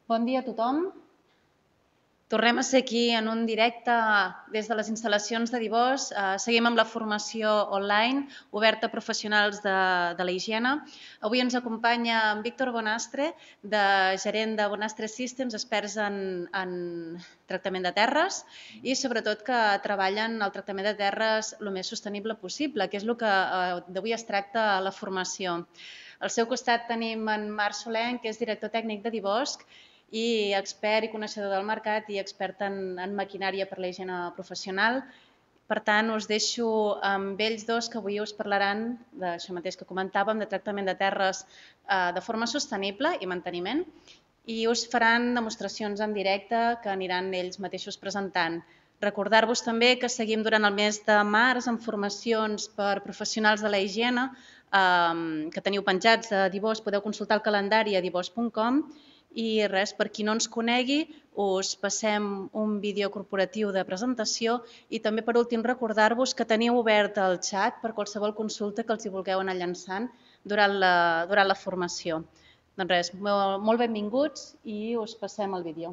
Bon dia a tothom. Tornem a ser aquí en un directe des de les instal·lacions de Divós. Seguim amb la formació online oberta a professionals de la higiene. Avui ens acompanya en Víctor Bonastre, gerent de Bonastre Systems, experts en tractament de terres i sobretot que treballen el tractament de terres el més sostenible possible, que és el que d'avui es tracta a la formació. Al seu costat tenim en Marc Solenc, que és director tècnic de Divosc, i expert i coneixedor del mercat i expert en maquinària per la higiene professional. Per tant, us deixo amb ells dos que avui us parlaran d'això mateix que comentàvem, de tractament de terres de forma sostenible i manteniment, i us faran demostracions en directe que aniran ells mateixos presentant. Recordar-vos també que seguim durant el mes de març amb formacions per professionals de la higiene que teniu penjats a Divós, podeu consultar el calendari a divós.com. I res, per qui no ens conegui, us passem un vídeo corporatiu de presentació i també per últim recordar-vos que teniu obert el xat per qualsevol consulta que els hi vulgueu anar llançant durant la formació. Doncs res, molt benvinguts i us passem el vídeo.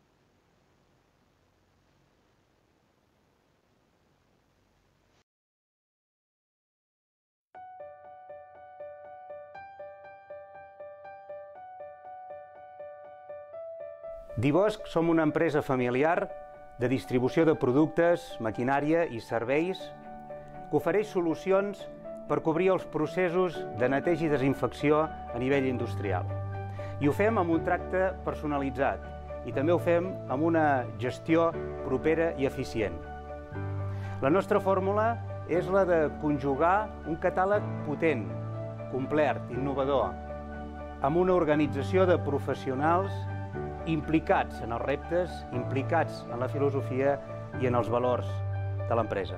Divosc som una empresa familiar de distribució de productes, maquinària i serveis que ofereix solucions per cobrir els processos de neteja i desinfecció a nivell industrial. I ho fem amb un tracte personalitzat i també ho fem amb una gestió propera i eficient. La nostra fórmula és la de conjugar un catàleg potent, complet, innovador, amb una organització de professionals implicats en els reptes, implicats en la filosofia i en els valors de l'empresa.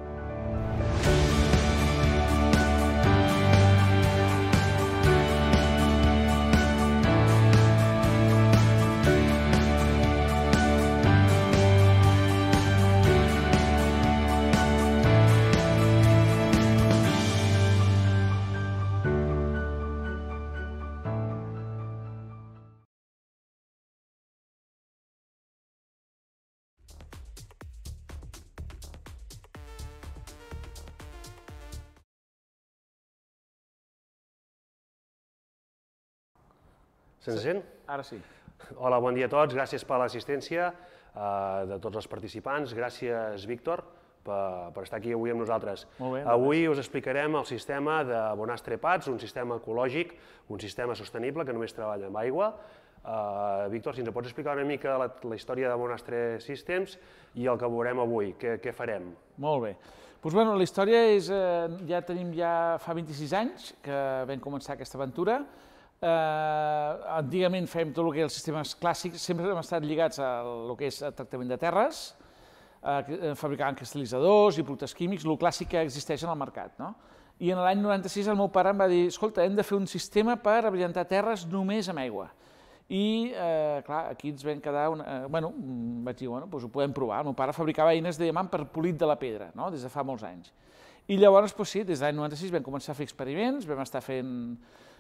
Se'ns sent? Ara sí. Hola, bon dia a tots. Gràcies per l'assistència de tots els participants. Gràcies, Víctor, per estar aquí avui amb nosaltres. Molt bé. Avui us explicarem el sistema de Bonastre Pads, un sistema ecològic, un sistema sostenible que només treballa amb aigua. Víctor, si ens pots explicar una mica la història de Bonastre Systems i el que veurem avui, què farem? Molt bé. Doncs la història és, ja tenim fa 26 anys que vam començar aquesta aventura. Antigament fèiem tot el que eren els sistemes clàssics, sempre hem estat lligats al que és el tractament de terres, fabricant cristal·litzadors i productes químics, el clàssic que existeix en el mercat. I en l'any 96 el meu pare em va dir, escolta, hem de fer un sistema per abrillantar terres només amb aigua. I, clar, aquí ens vam quedar, vaig dir, bueno, doncs ho podem provar. El meu pare fabricava eines de diamant per polit de la pedra, des de fa molts anys. I llavors, sí, des de l'any 96 vam començar a fer experiments, vam estar fent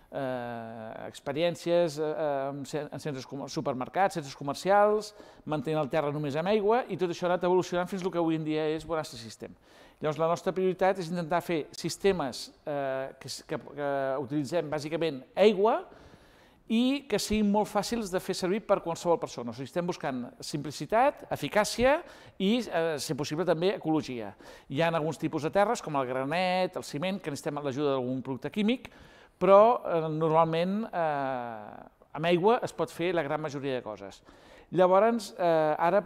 experiències en centres supermercats, centres comercials, mantenint el terra només amb aigua, i tot això ha anat evolucionant fins al que avui en dia és Bonastre System. Llavors, la nostra prioritat és intentar fer sistemes que utilitzem bàsicament aigua i que siguin molt fàcils de fer servir per qualsevol persona. O sigui, estem buscant simplicitat, eficàcia i, si possible, també ecologia. Hi ha alguns tipus de terres, com el granet, el ciment, que necessitem l'ajuda d'algun producte químic, però normalment amb aigua es pot fer la gran majoria de coses. Llavors, ara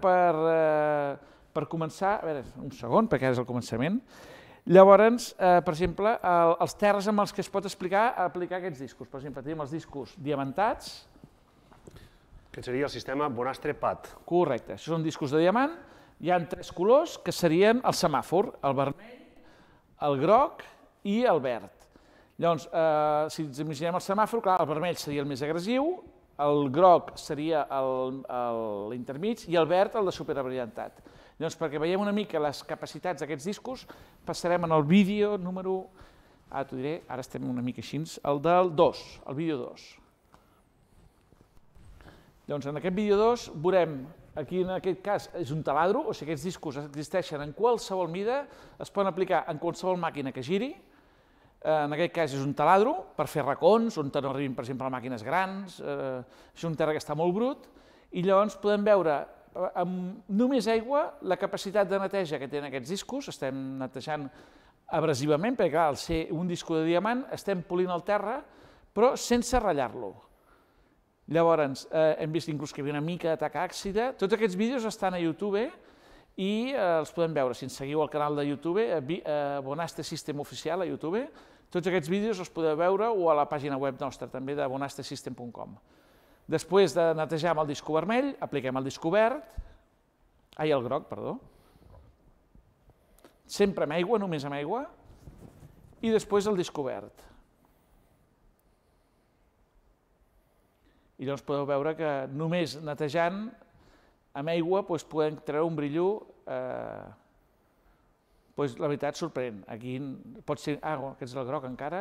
per començar, a veure, un segon, perquè ara és el començament, llavors, per exemple, els terres amb els que es pot aplicar aquests discos. Per exemple, tenim els discos diamantats. Aquest seria el sistema Bonastre Pad. Correcte, això són discos de diamant. Hi ha 3 colors que serien el semàfor, el vermell, el groc i el verd. Llavors, si ens imaginem el semàfor, clar, el vermell seria el més agressiu, el groc seria l'intermig i el verd el de superabrillantat. Llavors, perquè veiem una mica les capacitats d'aquests discos, passarem en el vídeo número, ara t'ho diré, ara estem una mica així, el del 2, el vídeo 2. Llavors, en aquest vídeo 2 veurem, aquí en aquest cas és un taladro, o sigui, aquests discos existeixen en qualsevol mida, es poden aplicar en qualsevol màquina que giri, en aquest cas és un taladro per fer racons, on no arribin, per exemple, màquines grans, és un terra que està molt brut, i llavors podem veure amb només aigua la capacitat de neteja que tenen aquests discos, estem netejant abrasivament, perquè clar, al ser un disco de diamant estem polint el terra, però sense ratllar-lo. Llavors, hem vist inclús que hi havia una mica d'atac àcida. Tots aquests vídeos estan a YouTube i els podem veure. Si ens seguiu al canal de YouTube, Bonastre System Oficial a YouTube, tots aquests vídeos els podeu veure o a la pàgina web nostra, també de bonastresystem.com. Després de netejar amb el disco vermell, apliquem el disco verd, el groc, perdó, sempre amb aigua, només amb aigua, i després el disco verd. I llavors podeu veure que només netejant amb aigua podem treure un brillo, la veritat, sorprenent. Aquí pot ser, aquest és el groc encara,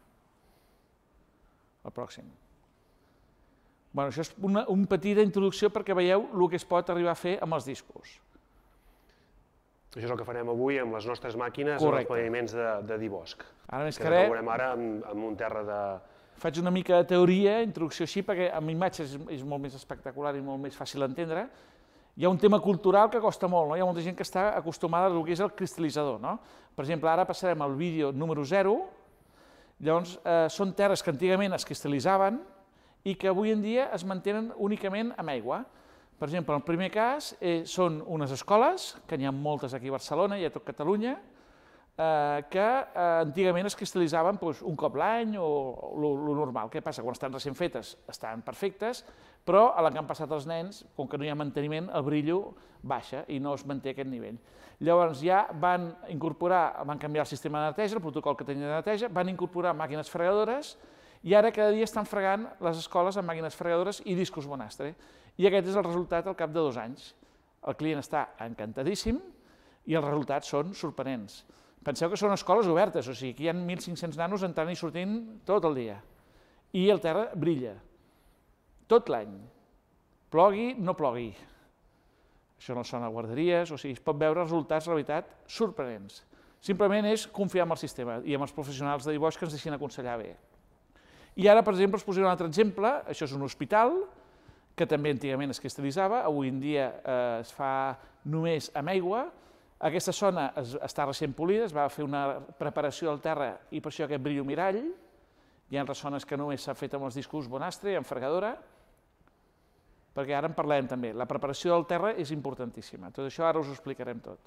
el pròxim. Això és una petita introducció perquè veieu el que es pot arribar a fer amb els discos. Això és el que farem avui amb les nostres màquines, amb els paviments de Dibosc. Que veurem ara amb un terra de... Faig una mica de teoria, introducció així, perquè amb imatges és molt més espectacular i molt més fàcil d'entendre. Hi ha un tema cultural que costa molt, hi ha molta gent que està acostumada al que és el cristal·litzador. Per exemple, ara passarem al vídeo número 0, llavors són terres que antigament es cristal·litzaven i que avui en dia es mantenen únicament amb aigua. Per exemple, el primer cas són unes escoles, que n'hi ha moltes aquí a Barcelona i a tot Catalunya, que antigament es cristal·litzaven un cop l'any o el normal. Què passa? Quan estan recent fetes estan perfectes, però a la que han passat els nens, com que no hi ha manteniment, el brillo baixa i no es manté aquest nivell. Llavors ja van canviar el sistema de neteja, el protocol que tenia de neteja, van incorporar màquines fregadores i ara cada dia estan fregant les escoles amb màquines fregadores i discos Bonastre. I aquest és el resultat al cap de 2 anys. El client està encantadíssim i els resultats són sorprenents. Penseu que són escoles obertes, o sigui que hi ha 1.500 nanos entrant i sortint tot el dia. I el terra brilla, tot l'any. Plogui, no plogui. Això no són a guarderies, o sigui, es pot veure resultats, la veritat, sorprenents. Simplement és confiar en el sistema i en els professionals de Dibosc que ens deixin aconsellar bé. I ara, per exemple, us posaré un altre exemple. Això és un hospital, que també antigament es cristal·litzava, avui en dia es fa només amb aigua. Aquesta zona està recent polida, es va fer una preparació del terra i per això aquest brillo mirall. Hi ha altres zones que només s'ha fet amb els discos Bonastre, amb fregadora, perquè ara en parlarem també. La preparació del terra és importantíssima, tot això ara us ho explicarem tot.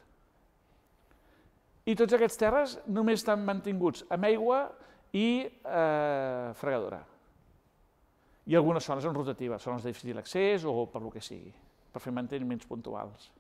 I tots aquests terres només estan mantinguts amb aigua i fregadora. I algunes zones en rotativa, zones de difícil accés o per lo que sigui, per fer manteniments puntuals.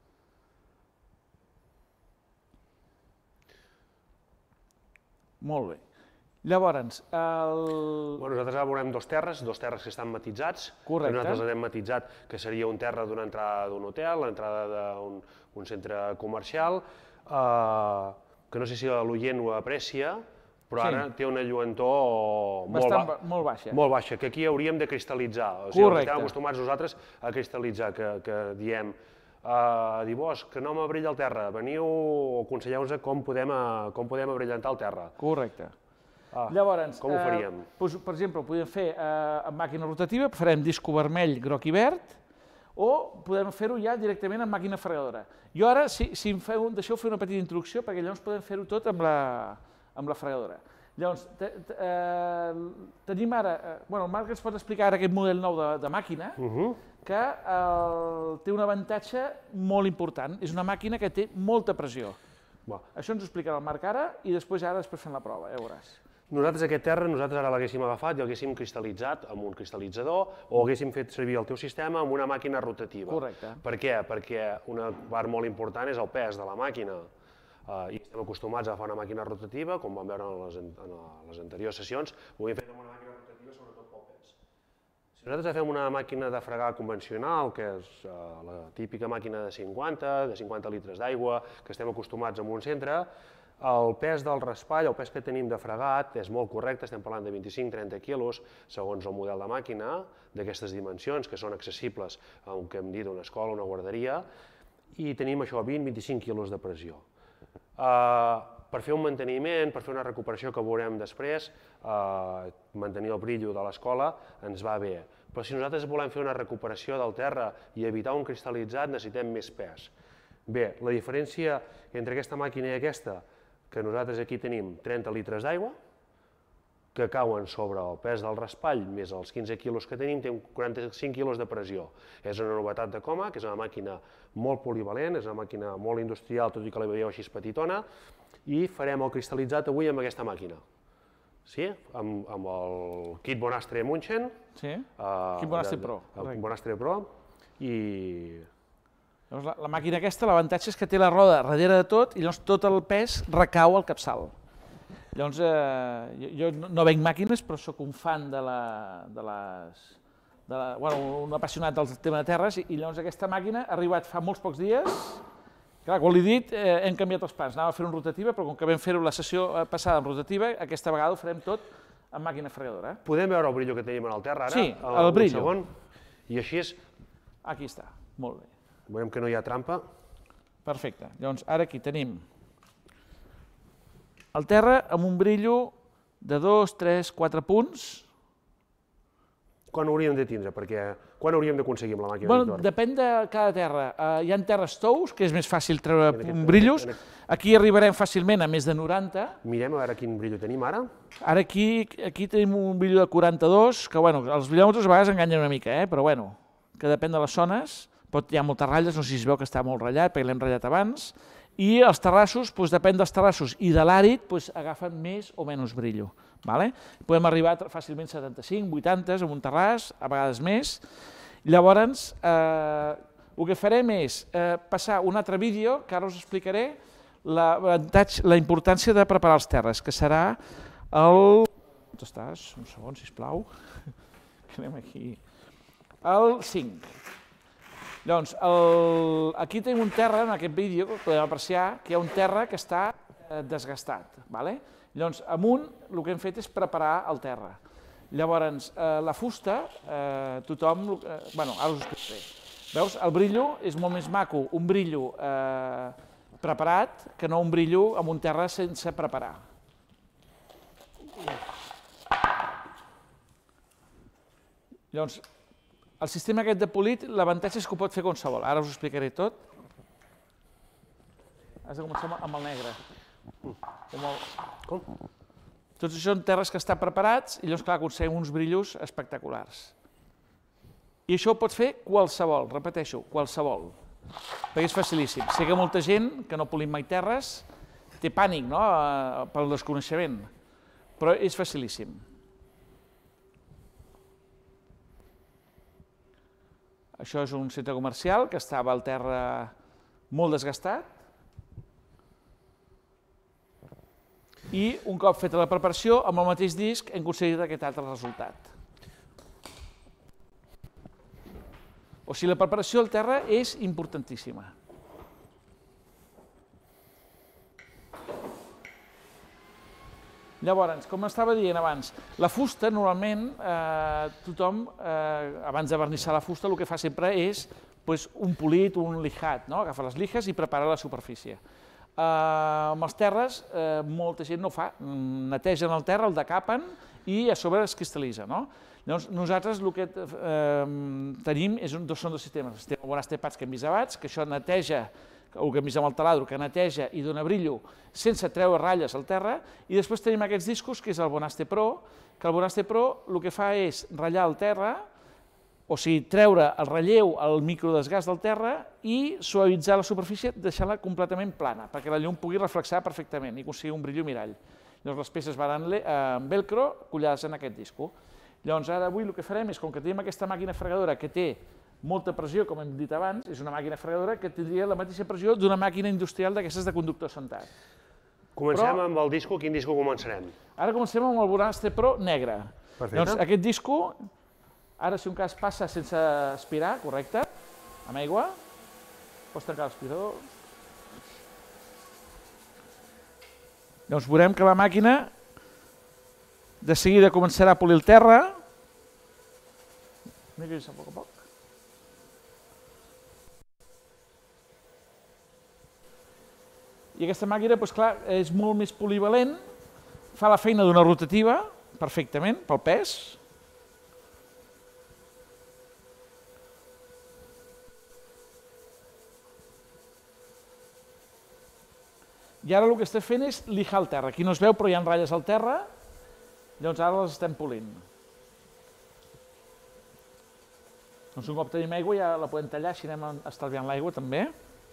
Molt bé. Llavors, nosaltres ara veurem dos terres que estan matitzats. Correcte. Nosaltres els hem matitzat, que seria un terra d'una entrada d'un hotel, l'entrada d'un centre comercial, que no sé si l'oient ho aprecia, però ara té una lluentor molt baixa. Molt baixa, que aquí hauríem de cristal·litzar. Correcte. Estem acostumats nosaltres a cristal·litzar, que diem Dibosc, que no m'abrilla el terra, veniu o aconselleu-nos com podem abrillantar el terra. Correcte. Llavors, com ho faríem? Per exemple, ho podem fer amb màquina rotativa, farem disco vermell, groc i verd, o podem fer-ho ja directament amb màquina fregadora. Jo ara, si em deixeu fer una petita introducció, perquè llavors podem fer-ho tot amb la fregadora. Llavors, tenim ara, el Marc ens pot explicar ara aquest model nou de màquina, que té un avantatge molt important. És una màquina que té molta pressió. Això ens ho explicarà el Marc ara i després fem la prova, ja veuràs. Nosaltres aquest terra, ara l'haguéssim agafat i l'haguéssim cristal·litzat amb un cristal·litzador o haguéssim fet servir el teu sistema amb una màquina rotativa. Correcte. Per què? Perquè una part molt important és el pes de la màquina. I estem acostumats a agafar una màquina rotativa, com vam veure en les anteriors sessions, ho hem fet amb una màquina rotativa sobretot pel pes. Si nosaltres agafem una màquina de fregar convencional, que és la típica màquina de 50 litres d'aigua, que estem acostumats en un centre, El pes del raspall, el pes que tenim de fregat, és molt correcte, estem parlant de 25-30 quilos, segons el model de màquina, d'aquestes dimensions, que són accessibles a un que hem dit, una escola, una guarderia, i tenim això, 20-25 quilos de pressió. Per fer un manteniment, per fer una recuperació que veurem després, mantenir el brillo de l'escola ens va bé. Però si nosaltres volem fer una recuperació del terra i evitar un cristal·litzat, necessitem més pes. Bé, la diferència entre aquesta màquina i aquesta, que nosaltres aquí tenim 30 litres d'aigua, que cauen sobre el pes del raspall, més els 15 quilos que tenim, té 45 quilos de pressió. És una novetat de Coma, que és una màquina molt polivalent, és una màquina molt industrial, tot i que la veieu així petitona, i farem el cristal·litzat avui amb aquesta màquina. Sí, amb el kit Bonastre Munchen. Sí, kit Bonastre Pro. El Bonastre Pro, i... La màquina aquesta, l'avantatge és que té la roda darrere de tot i llavors tot el pes recau al capçal. Llavors, jo no venc màquines, però sóc un fan un apassionat del tema de terres, i llavors aquesta màquina ha arribat fa molts pocs dies. Clar, quan l'he dit, hem canviat els plans, anàvem a fer una rotativa, però com que vam fer-ho la sessió passada amb rotativa, aquesta vegada ho farem tot amb màquina fregadora. Podem veure el brillo que tenim en el terra ara? Sí, el brillo. I així és... Aquí està, molt bé. Veiem que no hi ha trampa. Perfecte. Llavors, ara aquí tenim el terra amb un brillo de 2, 3, 4 punts. Quan hauríem de tindre? Perquè quan hauríem d'aconseguir amb la màquina, Víctor? Depèn de cada terra. Hi ha terres tous, que és més fàcil treure brillos. Aquí arribarem fàcilment a més de 90. Mirem a veure quin brillo tenim ara. Ara aquí tenim un brillo de 42, que els brilòmetres a vegades enganyen una mica, però bueno, que depèn de les zones. Hi ha moltes ratlles, no sé si es veu que està molt ratllat, perquè l'hem ratllat abans, i els terrassos, depèn dels terrassos i de l'àrid, agafen més o menys brillo. Podem arribar fàcilment a 75, 80 en un terràs, a vegades més. Llavors, el que farem és passar un altre vídeo, que ara us explicaré la importància de preparar els terres, que serà el... On estàs? Un segon, sisplau. Anem aquí. El 5. Llavors, aquí tenim un terra, en aquest vídeo, que podem apreciar, que hi ha un terra que està desgastat. Llavors, amunt, el que hem fet és preparar el terra. Llavors, la fusta, tothom... Ara us ho explicaré. Veus, el brillo és molt més maco, un brillo preparat, que no un brillo amb un terra sense preparar. Llavors, el sistema aquest de polit, l'avantatge és que ho pot fer qualsevol. Ara us ho explicaré tot. Has de començar amb el negre. Com? Tots això són terres que estan preparats i llavors, clar, aconseguim uns brillos espectaculars. I això ho pot fer qualsevol, repeteixo, qualsevol. Perquè és facilíssim. Sé que molta gent que no polim mai terres té pànic pel desconeixement, però és facilíssim. Això és un centre comercial que estava al terra molt desgastat i un cop feta la preparació, amb el mateix disc hem aconseguit aquest altre resultat. O sigui, la preparació del terra és importantíssima. Llavors, com estava dient abans, la fusta, normalment, tothom, abans de vernissar la fusta, el que fa sempre és un polit, un lijat, agafa les lijes i prepara la superfície. Amb els terres, molta gent no ho fa, netegen el terra, el decapen i a sobre es cristal·litza. Llavors, nosaltres el que tenim són dos sistemes. El sistema Bonastre Pads que hem vist abans, que això neteja, el que hem vist amb el taladro, que neteja i dona brillo sense treure ratlles al terra, i després tenim aquests discos, que és el Bonastre Pro, que el Bonastre Pro el que fa és ratllar el terra, o sigui, treure el relleu, el microdesgast del terra i suavitzar la superfície, deixar-la completament plana, perquè la llum pugui reflexar perfectament i aconseguir un brillo mirall. Llavors les peces van amb velcro collades en aquest disco. Llavors ara avui el que farem és, com que tenim aquesta màquina fregadora que té molta pressió, com hem dit abans, és una màquina fregadora que tindria la mateixa pressió d'una màquina industrial d'aquestes de conductor sentat. Comencem amb el disco. Quin disco començarem? Ara comencem amb el Bonastre Pro negre. Llavors aquest disco, ara si un cas passa sense aspirar, correcte, amb aigua, pots tancar l'aspirador. Llavors veurem que la màquina de seguida començarà a polir el terra. Anem a poc a poc. I aquesta màquina, doncs clar, és molt més polivalent, fa la feina d'una rotativa perfectament, pel pes. I ara el que està fent és lijar el terra. Aquí no es veu, però hi ha ratlles al terra, llavors ara les estem polint. Doncs un cop tenim aigua ja la podem tallar, així anem estalviant l'aigua també.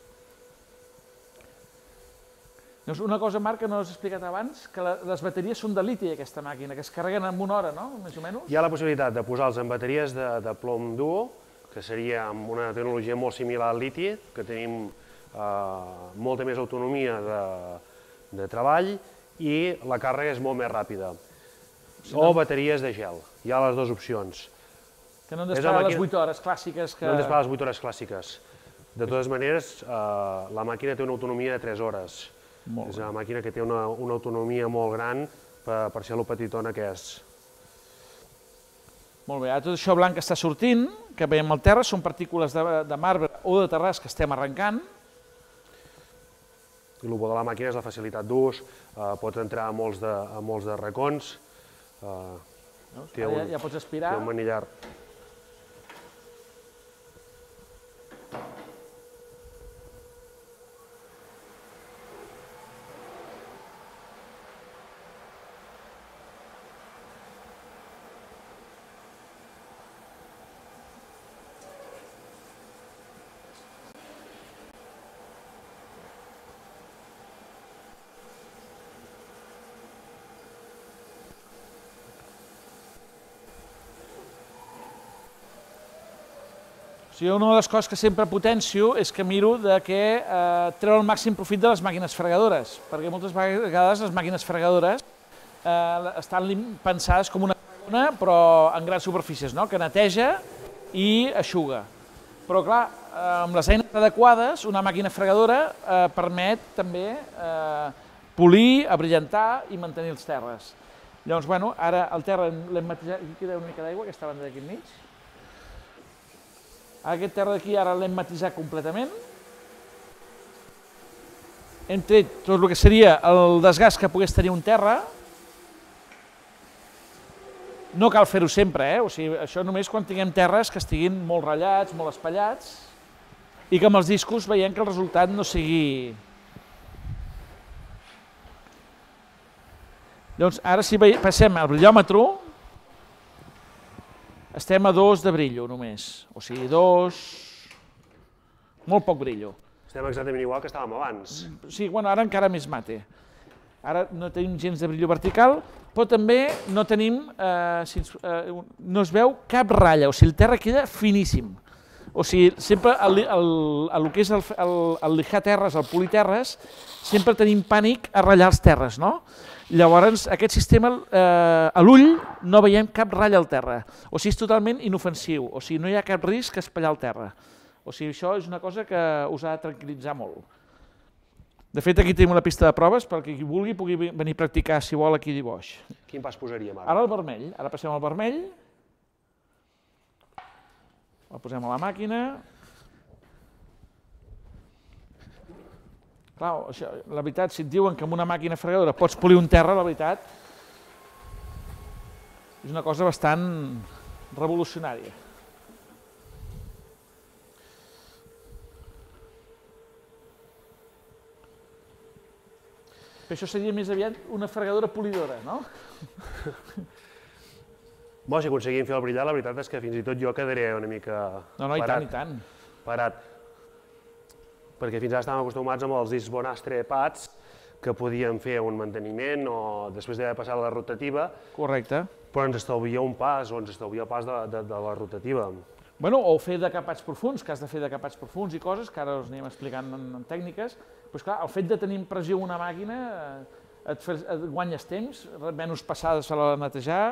Una cosa, Marc, que no has explicat abans, que les bateries són de liti, aquesta màquina, que es carreguen en una hora, no? Més o menys. Hi ha la possibilitat de posar-los en bateries de plom duo, que seria amb una tecnologia molt similar al liti, que tenim molta més autonomia de treball i la càrrega és molt més ràpida. O bateries de gel. Hi ha les dues opcions. Que no hem d'esperar les 8 hores clàssiques. No hem d'esperar les 8 hores clàssiques. De totes maneres, la màquina té una autonomia de 3 hores. És una màquina que té una autonomia molt gran per ser el petitona que és. Molt bé, tot això blanc que està sortint, que veiem al terra, són partícules de marbre o de terràs que estem arrencant. I el bo de la màquina és la facilitat d'ús, pot entrar a molts de racons. Ja pots aspirar. Té un manillar. Una de les coses que sempre potencio és que miro que treu el màxim profit de les màquines fregadores, perquè moltes vegades les màquines fregadores estan pensades com una fregona, però en grans superfícies, que neteja i eixuga. Però clar, amb les eines adequades, una màquina fregadora permet també polir, abrillantar i mantenir els terres. Llavors, ara el terra l'hem matejat, aquí queda una mica d'aigua, aquesta banda d'aquí enmig. Aquest terra d'aquí ara l'hem matisat completament. Hem tret tot el que seria el desgast que pogués tenir un terra. No cal fer-ho sempre, això només quan tinguem terres que estiguin molt ratllats, molt espallats, i que amb els discos veiem que el resultat no sigui... Llavors, ara si passem al brillòmetre, estem a 2 de brillo només, o sigui 2, molt poc brillo. Estem exactament igual que estàvem abans. Sí, ara encara més mate. Ara no tenim gens de brillo vertical, però també no tenim, no es veu cap ratlla, o sigui el terra queda finíssim. O sigui, sempre el que és el lijar terres, el polir terres, sempre tenim pànic a ratllar els terres, no? Llavors, aquest sistema, a l'ull, no veiem cap ratlla al terra. O sigui, és totalment inofensiu. O sigui, no hi ha cap risc a espallar el terra. O sigui, això és una cosa que us ha de tranquil·litzar molt. De fet, aquí tenim una pista de proves perquè qui vulgui pugui venir a practicar, si vol, aquí a Diboix. Quin pas posaríem ara? Ara el vermell. Ara passem al vermell. El posem a la màquina. Clar, la veritat, si et diuen que amb una màquina fregadora pots polir un terra, la veritat, és una cosa bastant revolucionària. Això seria més aviat una fregadora polidora, no? Si aconseguim fer el brillar, la veritat és que fins i tot jo quedaré una mica parat. No, i tant, i tant. Parat. Perquè fins ara estàvem acostumats amb els discs Bonastre Pads, que podíem fer un manteniment o després d'haver passat la rotativa. Correcte. Però ens estalvia un pas, o ens estalvia el pas de la rotativa. O fer decapats profunds, que has de fer decapats profunds i coses, que ara us anem explicant en tècniques. Però clar, el fet de tenir pressió en una màquina et guanyes temps, menys passades a l'hora de netejar.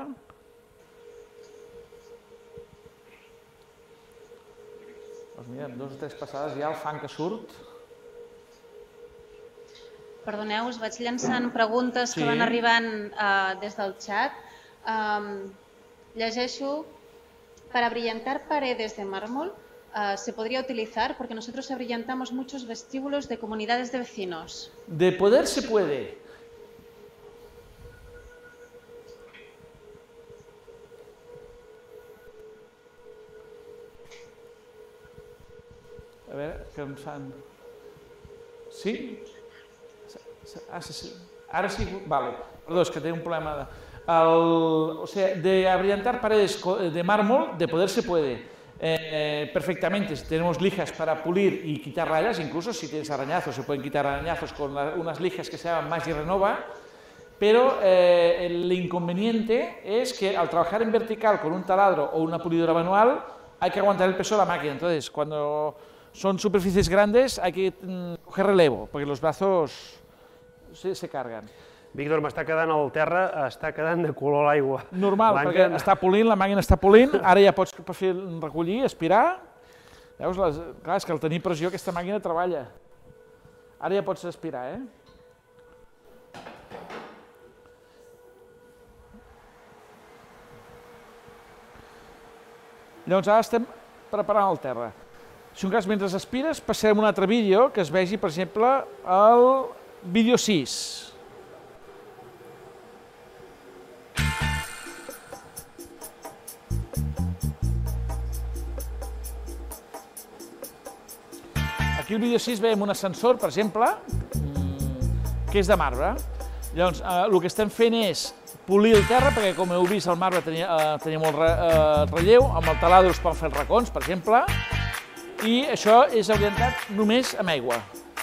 Doncs mira, amb 2 o 3 passades ja el fang que surt. Perdoneu, us vaig llançant preguntes que van arribant des del xat. Llegeixo, para brillantar paredes de mármol se podría utilizar, porque nosotros abrillantamos muchos vestíbulos de comunidades de vecinos. De poder se puede. A veure, que em fan... Sí? Ara sí? Vale. Perdó, és que té un problema. O sea, de abrillantar paredes de mármol, de poder se puede. Perfectamente, tenemos lijas para pulir y quitar rayas, incluso si tienes arañazos, se pueden quitar arañazos con unas lijas que se llaman Maggi Renova, pero el inconveniente es que al trabajar en vertical con un taladro o una pulidora manual hay que aguantar el peso de la máquina. Entonces, cuando son superficies grandes hay que coger relevo, porque los brazos se cargan. Víctor, m'està quedant el terra, està quedant de color l'aigua. Normal, perquè està polint, la màquina està polint, ara ja pots fer recollir, aspirar. Veus? Clar, és que al tenir pressió aquesta màquina treballa. Ara ja pots aspirar, Llavors ara estem preparant el terra. Si un cas, mentre aspires, passarem un altre vídeo que es vegi, per exemple, el vídeo 6. Aquí al vídeo 6 veiem un ascensor, per exemple, que és de marbre. Llavors, el que estem fent és polir el terra, perquè com heu vist el marbre tenia molt relleu, amb el taladro es poden fer els racons, per exemple, i això és orientat només amb aigua.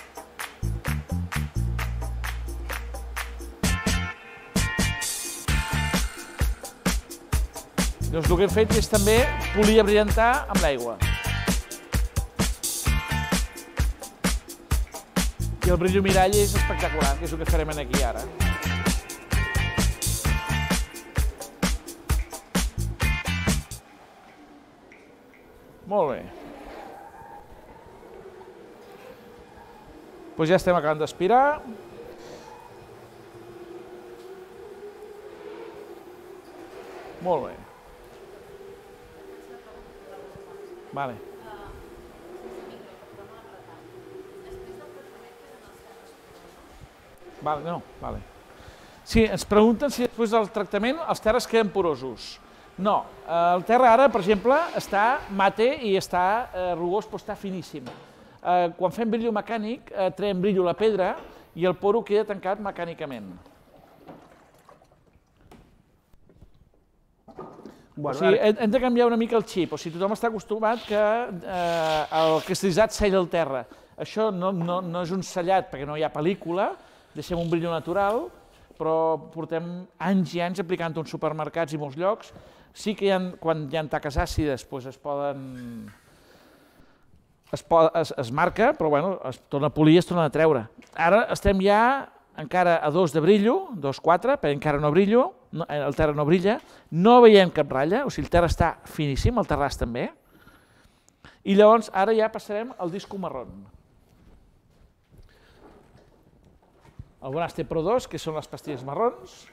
Llavors el que hem fet és també polir i brillantar amb l'aigua. I el brillo mirall és espectacular, que és el que farem aquí ara. Molt bé. Doncs ja estem acabant d'aspirar. Molt bé. Vale. Vale, no, vale. Sí, ens pregunten si després del tractament els terres queden porosos. No, el terra ara, per exemple, està mate i està rugós, però està finíssim. Quan fem brillo mecànic, traiem brillo a la pedra i el poro queda tancat mecànicament. O sigui, hem de canviar una mica el xip. O sigui, tothom està acostumat que el cristal·litzat sella el terra. Això no és un sellat perquè no hi ha pel·lícula, deixem un brillo natural, però portem anys i anys aplicant-ho en supermercats i molts llocs. Sí que quan hi ha taques àcides es marca, però es torna a polir i es torna a treure. Ara estem ja encara a 2 de brillo, 2,4, perquè encara no brillo, el terra no brilla, no veiem cap ratlla, o sigui, el terra està finíssim, el terràs també, i llavors ara ja passarem al disco marró. El Bonastre Pro 2, que són les pastilles marrons.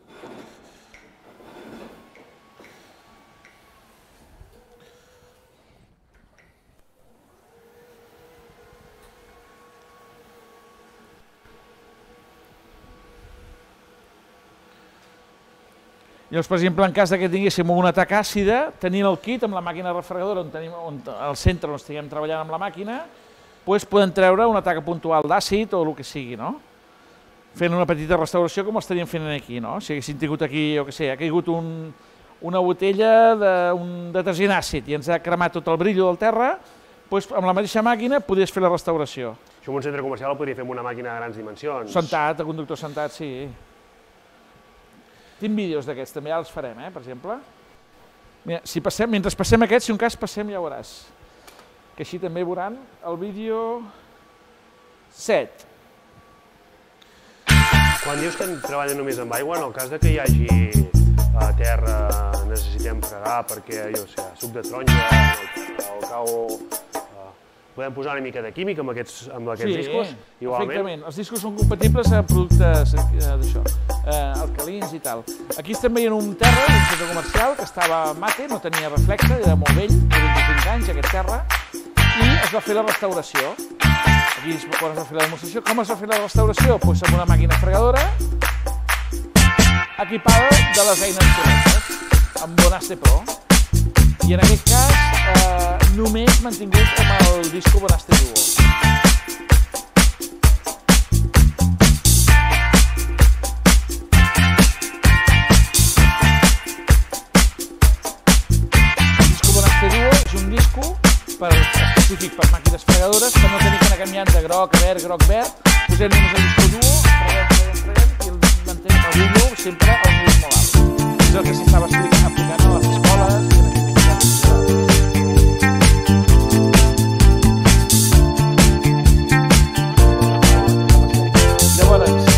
Llavors, per exemple, en cas que tinguéssim una taca àcida, tenint el kit amb la màquina refregadora, al centre on estiguem treballant amb la màquina, podem treure una taca puntual d'àcid o el que sigui, no? Fent una petita restauració com estaríem fent aquí, no? Si haguéssim tingut aquí, jo què sé, ha caigut una botella d'un detergent àcid i ens ha cremat tot el brillo del terra, doncs amb la mateixa màquina podries fer la restauració. Això en un centre comercial el podria fer amb una màquina de grans dimensions. Sentat, el conductor sentat, sí. Tinc vídeos d'aquests, també ja els farem, per exemple. Mira, mentre passem aquests, si un cas passem ja ho veuràs. Que així també veuran el vídeo 7. Quan dius que treballen només amb aigua, en el cas que hi hagi a terra, necessitem fregar perquè, jo sé, suc de taronja, o cau... podem posar una mica de químic amb aquests discos, igualment. Sí, perfectament. Els discos són compatibles amb productes d'això, alcalins i tal. Aquí estem veient un terra, un centre comercial, que estava mate, no tenia reflexe, era molt vell, de 25 anys, aquest terra, i es va fer la restauració. Aquí és quan es va fer la demostració. Com es va fer la restauració? Doncs amb una màquina fregadora equipada de les eines correctes, amb Bonastre Pro. I en aquest cas només mantingut amb el disco Bonastre Duo. El disco Bonastre Duo és un disco específic per màquines fregadores que no tenim que anar canviant de groc a verd, posem només el disco Duo, freguem i el mantenim el brillo sempre a un nivell molt alt. És el que s'estava aplicant a les escoles i en Llavors,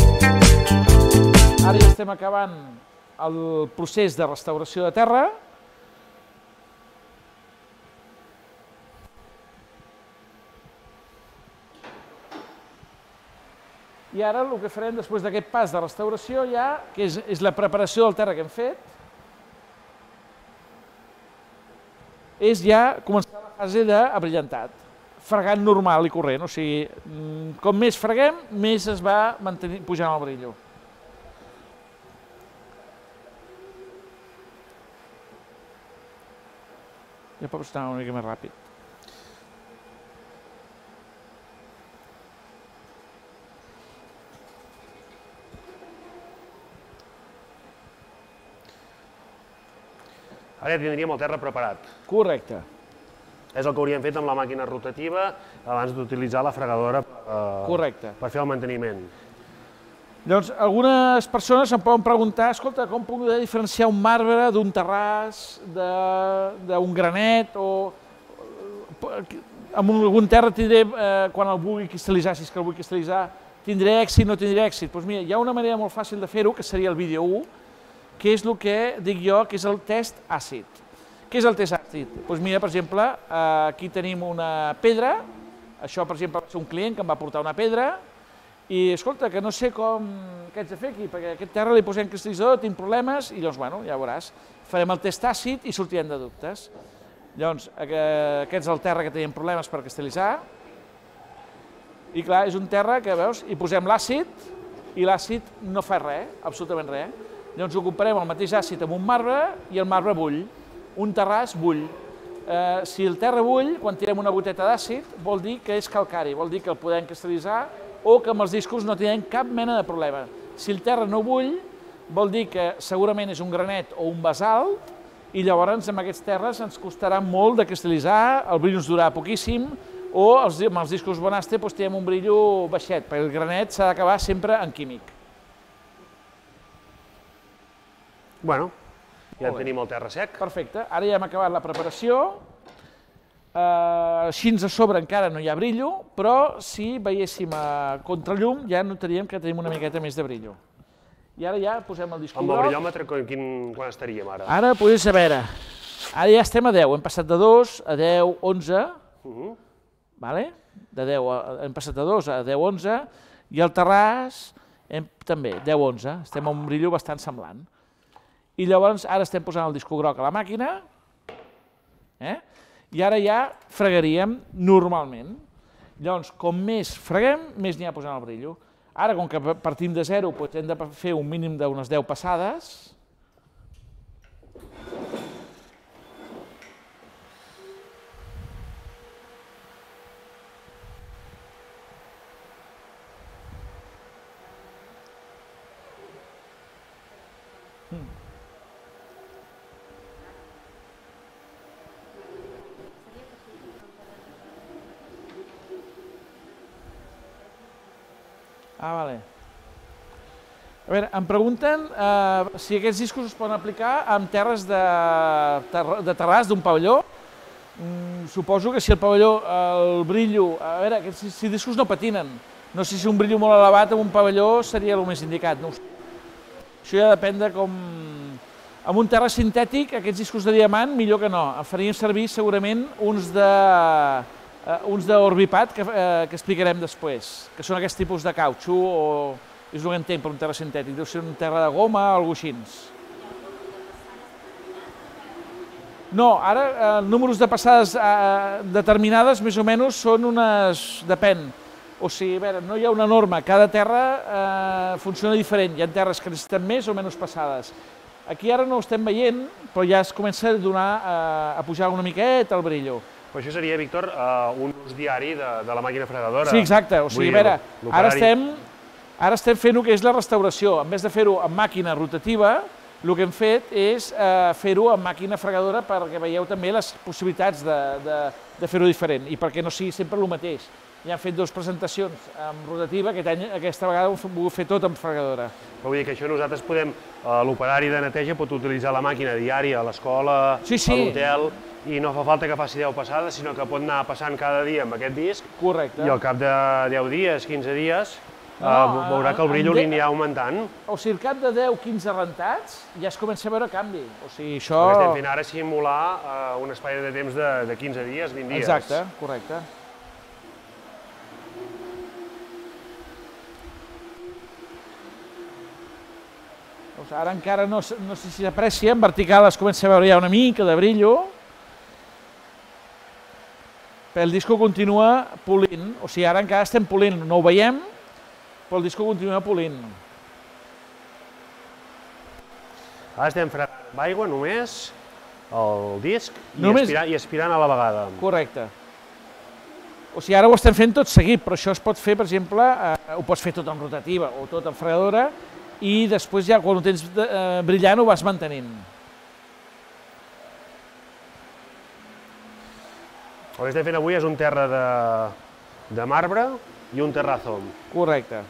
ara ja estem acabant el procés de restauració de terra. I ara el que farem després d'aquest pas de restauració ja, que és la preparació del terra que hem fet, és ja començar la fase d'abrillantat, fregant normal i corrent, o sigui, com més freguem, més es va pujant el brillo. Ja pots anar una mica més ràpid. Ara ja tindríem el terra preparat. Correcte. És el que hauríem fet amb la màquina rotativa abans d'utilitzar la fregadora per fer el manteniment. Llavors, algunes persones em poden preguntar, escolta, com puc diferenciar un marbre d'un terràs, d'un granet, o amb algun terra tindré, quan el vulgui cristal·litzar, si és que el vull cristal·litzar, tindré èxit, no tindré èxit? Doncs mira, hi ha una manera molt fàcil de fer-ho, que seria el vídeo 1, que és el que dic jo, que és el test àcid. Què és el test àcid? Doncs mira, per exemple, aquí tenim una pedra, això, per exemple, va ser un client que em va portar una pedra, i escolta, que no sé què haig de fer aquí, perquè a aquest terra li posem cristal·litzador, tinc problemes, i llavors, bueno, ja veuràs, farem el test àcid i sortirem de dubtes. Llavors, aquest és el terra que tenim problemes per cristal·litzar, i clar, és un terra que, veus, hi posem l'àcid, i l'àcid no fa res, absolutament res. Llavors ho comparem el mateix àcid amb un marbre i el marbre bull. Un terràs bull. Si el terra bull, quan tirem una goteta d'àcid, vol dir que és calcari, vol dir que el podem cristal·litzar o que amb els discos no tindrem cap mena de problema. Si el terra no bull, vol dir que segurament és un granet o un basalt i llavors amb aquests terres ens costarà molt de cristal·litzar, el brillo ens durarà poquíssim o amb els discos Bonastre tindrem un brillo baixet, perquè el granet s'ha d'acabar sempre en químic. Bueno, ja tenim el terra sec. Perfecte, ara ja hem acabat la preparació. Així a sobre encara no hi ha brillo, però si veiéssim a contrallum ja notaríem que tenim una miqueta més de brillo. I ara ja posem el disc groc. Amb el brillòmetre quan estaríem ara? Ara, doncs, a veure, ara ja estem a 10, hem passat de 2 a 10, 11, hem passat de 2 a 10, 11, i el terràs també, 10, 11, estem a un brillo bastant semblant. I llavors ara estem posant el disco groc a la màquina, i ara ja fregaríem normalment. Llavors, com més freguem, més n'hi ha posant el brillo. Ara, com que partim de 0, hem de fer un mínim d'unes 10 passades. Vale. A veure, em pregunten si aquests discos es poden aplicar amb terres de terràs d'un pavelló. Suposo que si el pavelló, el brillo... A veure, aquests discos no patinen. No sé si un brillo molt elevat en un pavelló seria el més indicat. Això ja depèn de com... Amb un terra sintètic, aquests discos de diamant, millor que no. En faríem servir segurament uns uns d'Orbipad que explicarem després, que són aquests tipus de cautxú o és el que entenc per un terra sintètic, deu ser un terra de goma o alguna cosa així. No, ara números de passades determinades més o menys són unes... depèn. O sigui, a veure, no hi ha una norma, cada terra funciona diferent, hi ha terres que necessiten més o menys passades. Aquí ara no ho estem veient, però ja es comença a donar a pujar una miqueta el brillo. Però això seria, Víctor, un ús diari de la màquina fregadora. Sí, exacte, o sigui, a veure, ara estem fent el que és la restauració. En vez de fer-ho amb màquina rotativa, el que hem fet és fer-ho amb màquina fregadora perquè veieu també les possibilitats de fer-ho diferent i perquè no sigui sempre el mateix. Ja hem fet dues presentacions amb rotativa, aquesta vegada ho hem volgut fer tot amb fregadora. Però vull dir que això nosaltres podem, l'operari de neteja pot utilitzar la màquina diària a l'escola, a l'hotel, i no fa falta que faci 10 passades, sinó que pot anar passant cada dia amb aquest disc. Correcte. I al cap de 10 dies, 15 dies, veurà que el brillo li anirà augmentant. O sigui, al cap de 10-15 rentats ja es comença a veure canvi. O sigui, això... El que estem fent ara és simular un espai de temps de 15 dies, 20 dies. Exacte, correcte. Ara encara no sé si s'aprecia, en vertical es comença a veure ja una mica de brillo. Però el disco continua polint, o sigui, ara encara estem polint, no ho veiem, però el disco continua polint. Ara estem fregant amb aigua només el disc i aspirant a la vegada. Correcte. O sigui, ara ho estem fent tot seguit, però això es pot fer, per exemple, ho pots fer tot en rotativa o tot en fregadora, i després ja quan ho tens brillant ho vas mantenint. El que estem fent avui és un terra de marbre i un terrazzo. Correcte.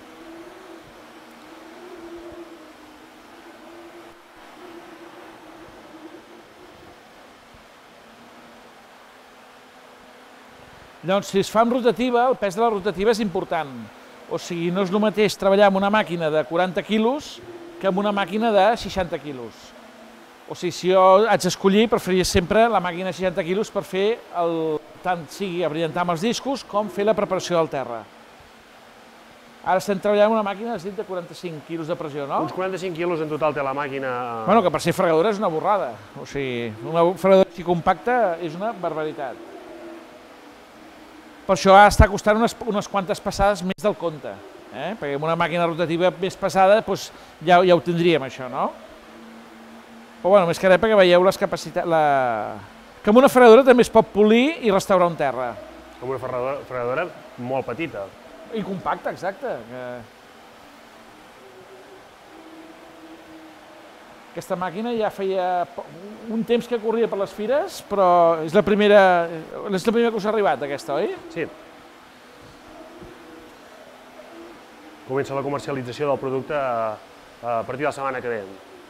Llavors, si es fa amb rotativa, el pes de la rotativa és important. O sigui, no és el mateix treballar amb una màquina de 40 quilos que amb una màquina de 60 quilos. O sigui, si jo haig d'escollir, preferiria sempre la màquina de 60 quilos per fer tant sigui abrillantar amb els discos com fer la preparació del terra. Ara estem treballant amb una màquina, has dit, de 45 quilos de pressió, no? Uns 45 quilos en total té la màquina... Bueno, que per ser fregadora és una borrada. O sigui, una fregadora així compacta és una barbaritat. Per això està costant unes quantes passades més del compte, perquè amb una màquina rotativa més pesada ja ho tindríem, això, no? Però bueno, més que res perquè veieu les capacitats... Que amb una fregadora també es pot polir i restaurar un terra. Amb una fregadora molt petita. I compacta, exacte. Aquesta màquina ja feia un temps que corria per les fires, però és la primera que us ha arribat, aquesta, oi? Sí. Comença la comercialització del producte a partir de la setmana que ve.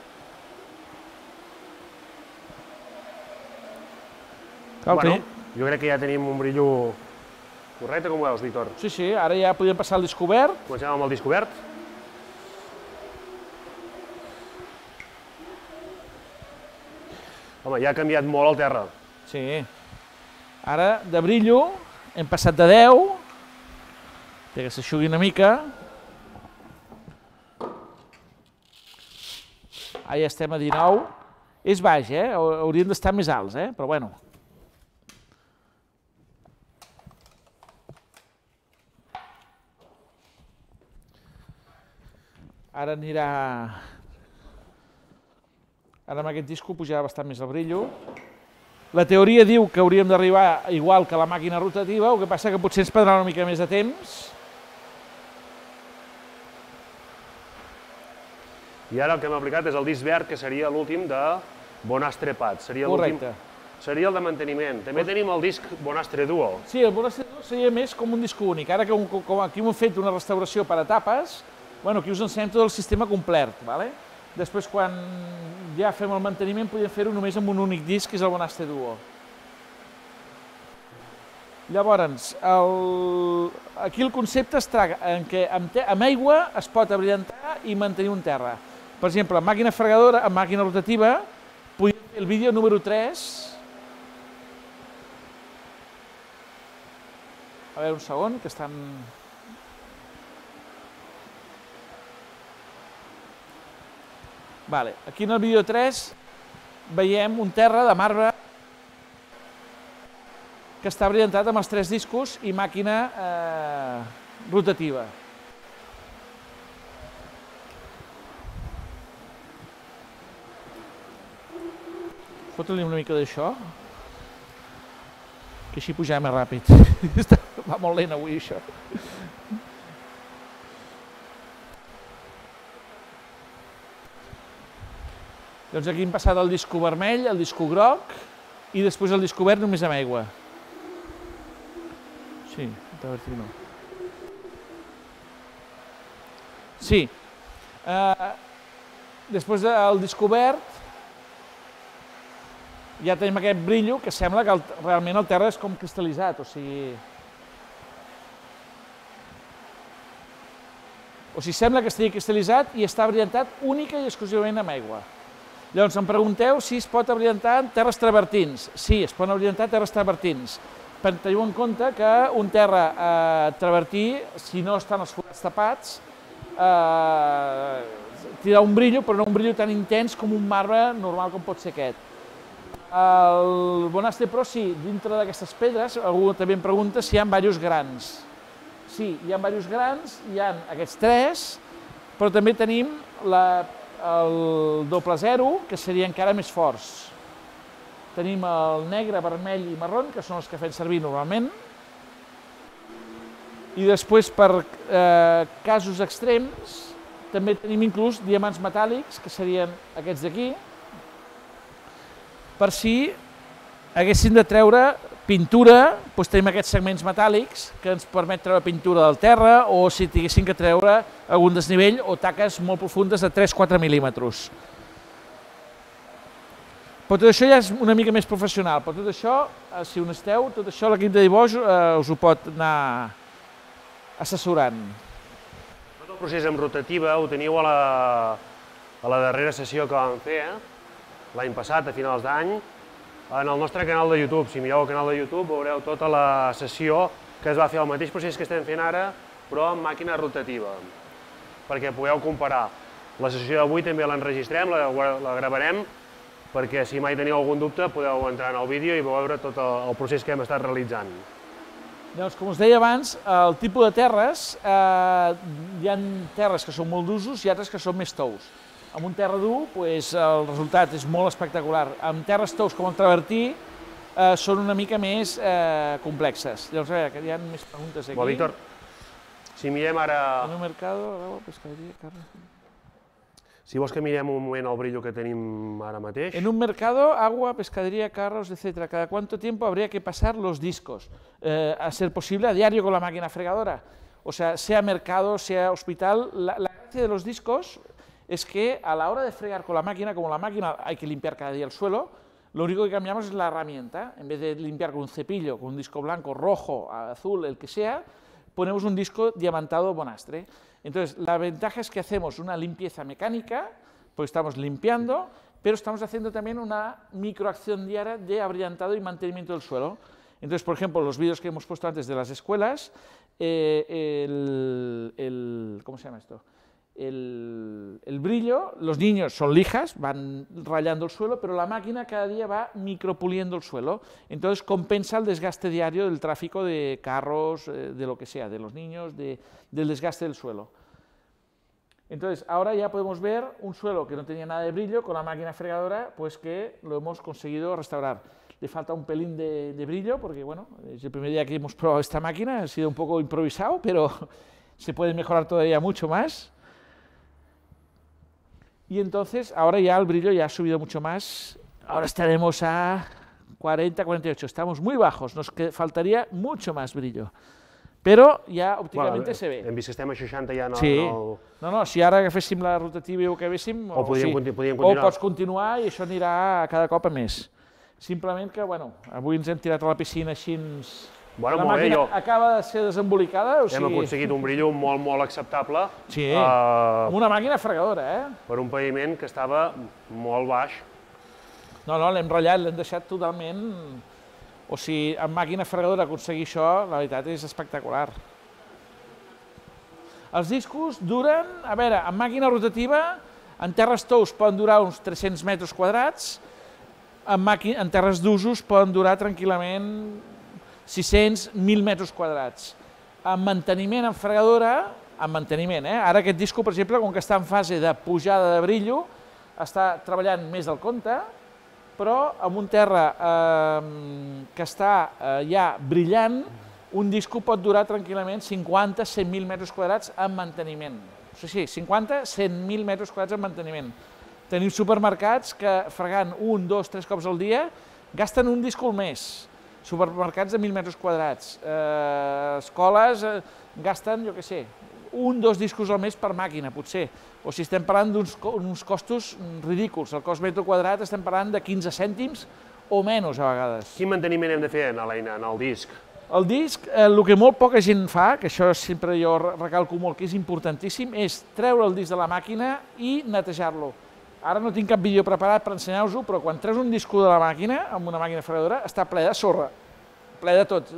Bueno, jo crec que ja tenim un brillo correcte, com ho veus, Víctor? Sí, sí, ara ja podem passar al disc obert. Comencem amb el disc obert. Home, ja ha canviat molt el terra. Sí. Ara, de brillo, hem passat de 10, que s'aixugui una mica. Ara ja estem a 19. És baix, hauríem d'estar més alts, però bueno. Ara anirà... Ara amb aquest disco pujarà bastant més el brillo. La teoria diu que hauríem d'arribar igual que la màquina rotativa, el que passa que potser ens prendrà una mica més de temps. I ara el que hem aplicat és el disc verd, que seria l'últim de Bonastre Pads. Correcte. Seria el de manteniment. També tenim el disc Bonastre Duo. Sí, el Bonastre Duo seria més com un disc únic. Ara que aquí hem fet una restauració per etapes, aquí us ensenyem tot el sistema complet. Després, quan ja fem el manteniment, podem fer-ho només amb un únic disc, que és el Bonastre Duo. Llavors, aquí el concepte es tracta en què amb aigua es pot abrillantar i mantenir un terra. Per exemple, amb màquina fregadora, amb màquina rotativa, podem fer el vídeo número 3. A veure, un segon, que estan... Vale, aquí en el vídeo 3 veiem un terra de marbre que està brillantat amb els 3 discos i màquina rotativa. Fotre-li una mica d'això, que així pujarà més ràpid. Va molt lent avui, això. Doncs aquí hem passat el disco vermell, el disco groc i després el disco verd només amb aigua. Sí, no. Sí. Després del disco verd ja tenim aquest brillo que sembla que realment el terra és com cristal·litzat, o sigui, sembla que estigui cristal·litzat i està brillantat única i exclusivament amb aigua. Llavors em pregunteu si es pot abrillantar en terres travertins. Sí, es poden abrillantar terres travertins. Teniu en compte que un terra travertí, si no estan els forats tapats, tindrà un brillo, però no un brillo tan intens com un marbre normal com pot ser aquest. El Bonastre Pro, sí, dintre d'aquestes pedres, algú també em pregunta si hi ha diversos grans. Sí, hi ha diversos grans, hi ha aquests 3, però també tenim el doble 0, que seria encara més forts. Tenim el negre, vermell i marró, que són els que fem servir normalment. I després, per casos extrems, també tenim inclús diamants metàl·lics, que serien aquests d'aquí, per si haguéssim de treure pintura, doncs tenim aquests segments metàl·lics que ens permet treure pintura del terra o si tinguéssim que treure algun desnivell o taques molt profundes de 3-4 mil·límetres. Però tot això ja és una mica més professional, però tot això, si ho necessiteu, tot això l'equip de dibuix us ho pot anar assessorant. Tot el procés amb rotativa ho teniu a la darrera sessió que vam fer, l'any passat, a finals d'any, en el nostre canal de YouTube. Si mireu el canal de YouTube veureu tota la sessió que es va fer el mateix procés que estem fent ara, però amb màquina rotativa, perquè pugueu comparar. La sessió d'avui també l'enregistrem, la gravarem, perquè si mai teniu algun dubte podeu entrar en el vídeo i veure tot el procés que hem estat realitzant. Llavors, com us deia abans, el tipus de terres, hi ha terres que són molt d'usos i altres que són més tous. Amb un terra dur, el resultat és molt espectacular. Amb terres tous com el travertí, són una mica més complexes. Llavors, a veure, que hi ha més preguntes aquí. Víctor, si mirem ara... En un mercado, agua, pescadería, carne... Si vols que mirem un moment el brillo que tenim ara mateix. En un mercado, agua, pescadería, carros, etc. ¿Cada cuánto tiempo habría que pasar los discos? A ser posible, a diario con la máquina fregadora. O sea mercado, sea hospital. La gracia de los discos es que a la hora de fregar con la máquina, como la máquina hay que limpiar cada día el suelo, lo único que cambiamos es la herramienta. En vez de limpiar con un cepillo, con un disco blanco, rojo, azul, el que sea, ponemos un disco diamantado Bonastre. Entonces, la ventaja es que hacemos una limpieza mecánica, pues estamos limpiando, pero estamos haciendo también una microacción diaria de abrillantado y mantenimiento del suelo. Entonces, por ejemplo, los vídeos que hemos puesto antes de las escuelas, ¿cómo se llama esto? El brillo, los niños son lijas, van rayando el suelo, pero la máquina cada día va micropuliendo el suelo, entonces compensa el desgaste diario del tráfico de carros, de lo que sea, de los niños, del desgaste del suelo. Entonces, ahora ya podemos ver un suelo que no tenía nada de brillo, con la máquina fregadora, pues que lo hemos conseguido restaurar. Le falta un pelín de brillo, porque bueno, es el primer día que hemos probado esta máquina, ha sido un poco improvisado, pero se puede mejorar todavía mucho más. Y entonces, ahora ya el brillo ya ha subido mucho más, ahora estaremos a 40, 48, estamos muy bajos, nos faltaría mucho más brillo. Però ja òpticament se ve. Hem vist que estem a 60 ja en el... Sí, no, si ara agaféssim la rotativa i ho acabéssim, o podríem continuar. O pots continuar i això anirà cada cop a més. Simplement que, bueno, avui ens hem tirat a la piscina així... La màquina acaba de ser desembolicada, o sigui... Hem aconseguit un brillo molt acceptable. Sí, amb una màquina fregadora, per un paviment que estava molt baix. No, l'hem ratllat, l'hem deixat totalment... O sigui, amb màquina fregadora aconseguir això, la veritat és espectacular. Els discos duren, a veure, amb màquina rotativa, en terres tous poden durar uns 300 metres quadrats, en terres d'usos poden durar tranquil·lament 600-1.000 metres quadrats. En manteniment en fregadora, ara aquest disco, per exemple, com que està en fase de pujada de brillo, està treballant més del compte, però amb un terra que està ja brillant, un disco pot durar tranquil·lament 50-100.000 metres quadrats en manteniment. O sigui, 50-100.000 metres quadrats en manteniment. Tenim supermercats que fregant 1, 2, 3 cops al dia gasten un disco al mes. Supermercats de 1.000 metres quadrats. Escoles gasten, jo què sé, 1, 2 discos al mes per màquina, potser. O si estem parlant d'uns costos ridículs. El cost metre quadrat estem parlant de 15 cèntims o menys a vegades. Quin manteniment hem de fer en el disc? El disc, el que molt poca gent fa, que això sempre jo recalco molt que és importantíssim, és treure el disc de la màquina i netejar-lo. Ara no tinc cap vídeo preparat per ensenyar-vos-ho, però quan treus un disco de la màquina, amb una màquina fregadora, està ple de sorra, ple de tot.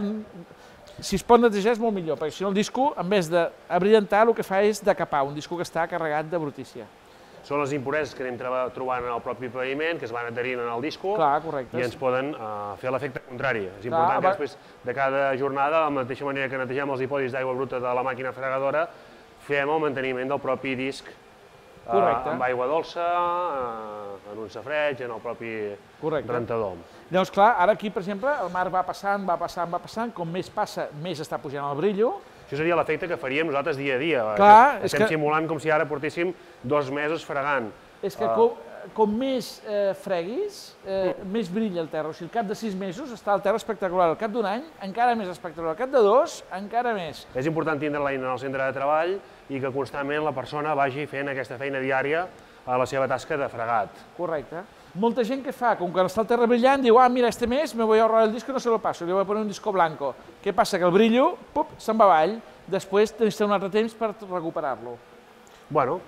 Si es pot netejar és molt millor, perquè si no el disco, en vez d'abrillantar, el que fa és decapar, un disco que està carregat de brutícia. Són les impureses que anem trobant en el propi paviment, que es van adherint en el disco i ens poden fer l'efecte contrari. És important que després de cada jornada, de la mateixa manera que netegem els dipòsits d'aigua bruta de la màquina fregadora, fem el manteniment del propi disc amb aigua dolça, en un safreig, en el propi rentador. Llavors, clar, ara aquí, per exemple, el mar va passant, com més passa, més està pujant el brillo. Això seria l'efecte que faríem nosaltres dia a dia. Estem simulant com si ara portéssim 2 mesos fregant. És que com més freguis, més brilla el terra. O sigui, al cap de 6 mesos està el terra espectacular. Al cap d'un any, encara més espectacular. Al cap de 2, encara més. És important tindre l'eina en el centre de treball i que constantment la persona vagi fent aquesta feina diària a la seva tasca de fregat. Correcte. Molta gent que fa, com que està el terra brillant, diu, mira, este mes me voy a ahorrar el disco y no se lo paso, le voy a poner un disco blanco. Què passa? Que el brillo, se'n va avall, després tens un altre temps per recuperar-lo. Bueno.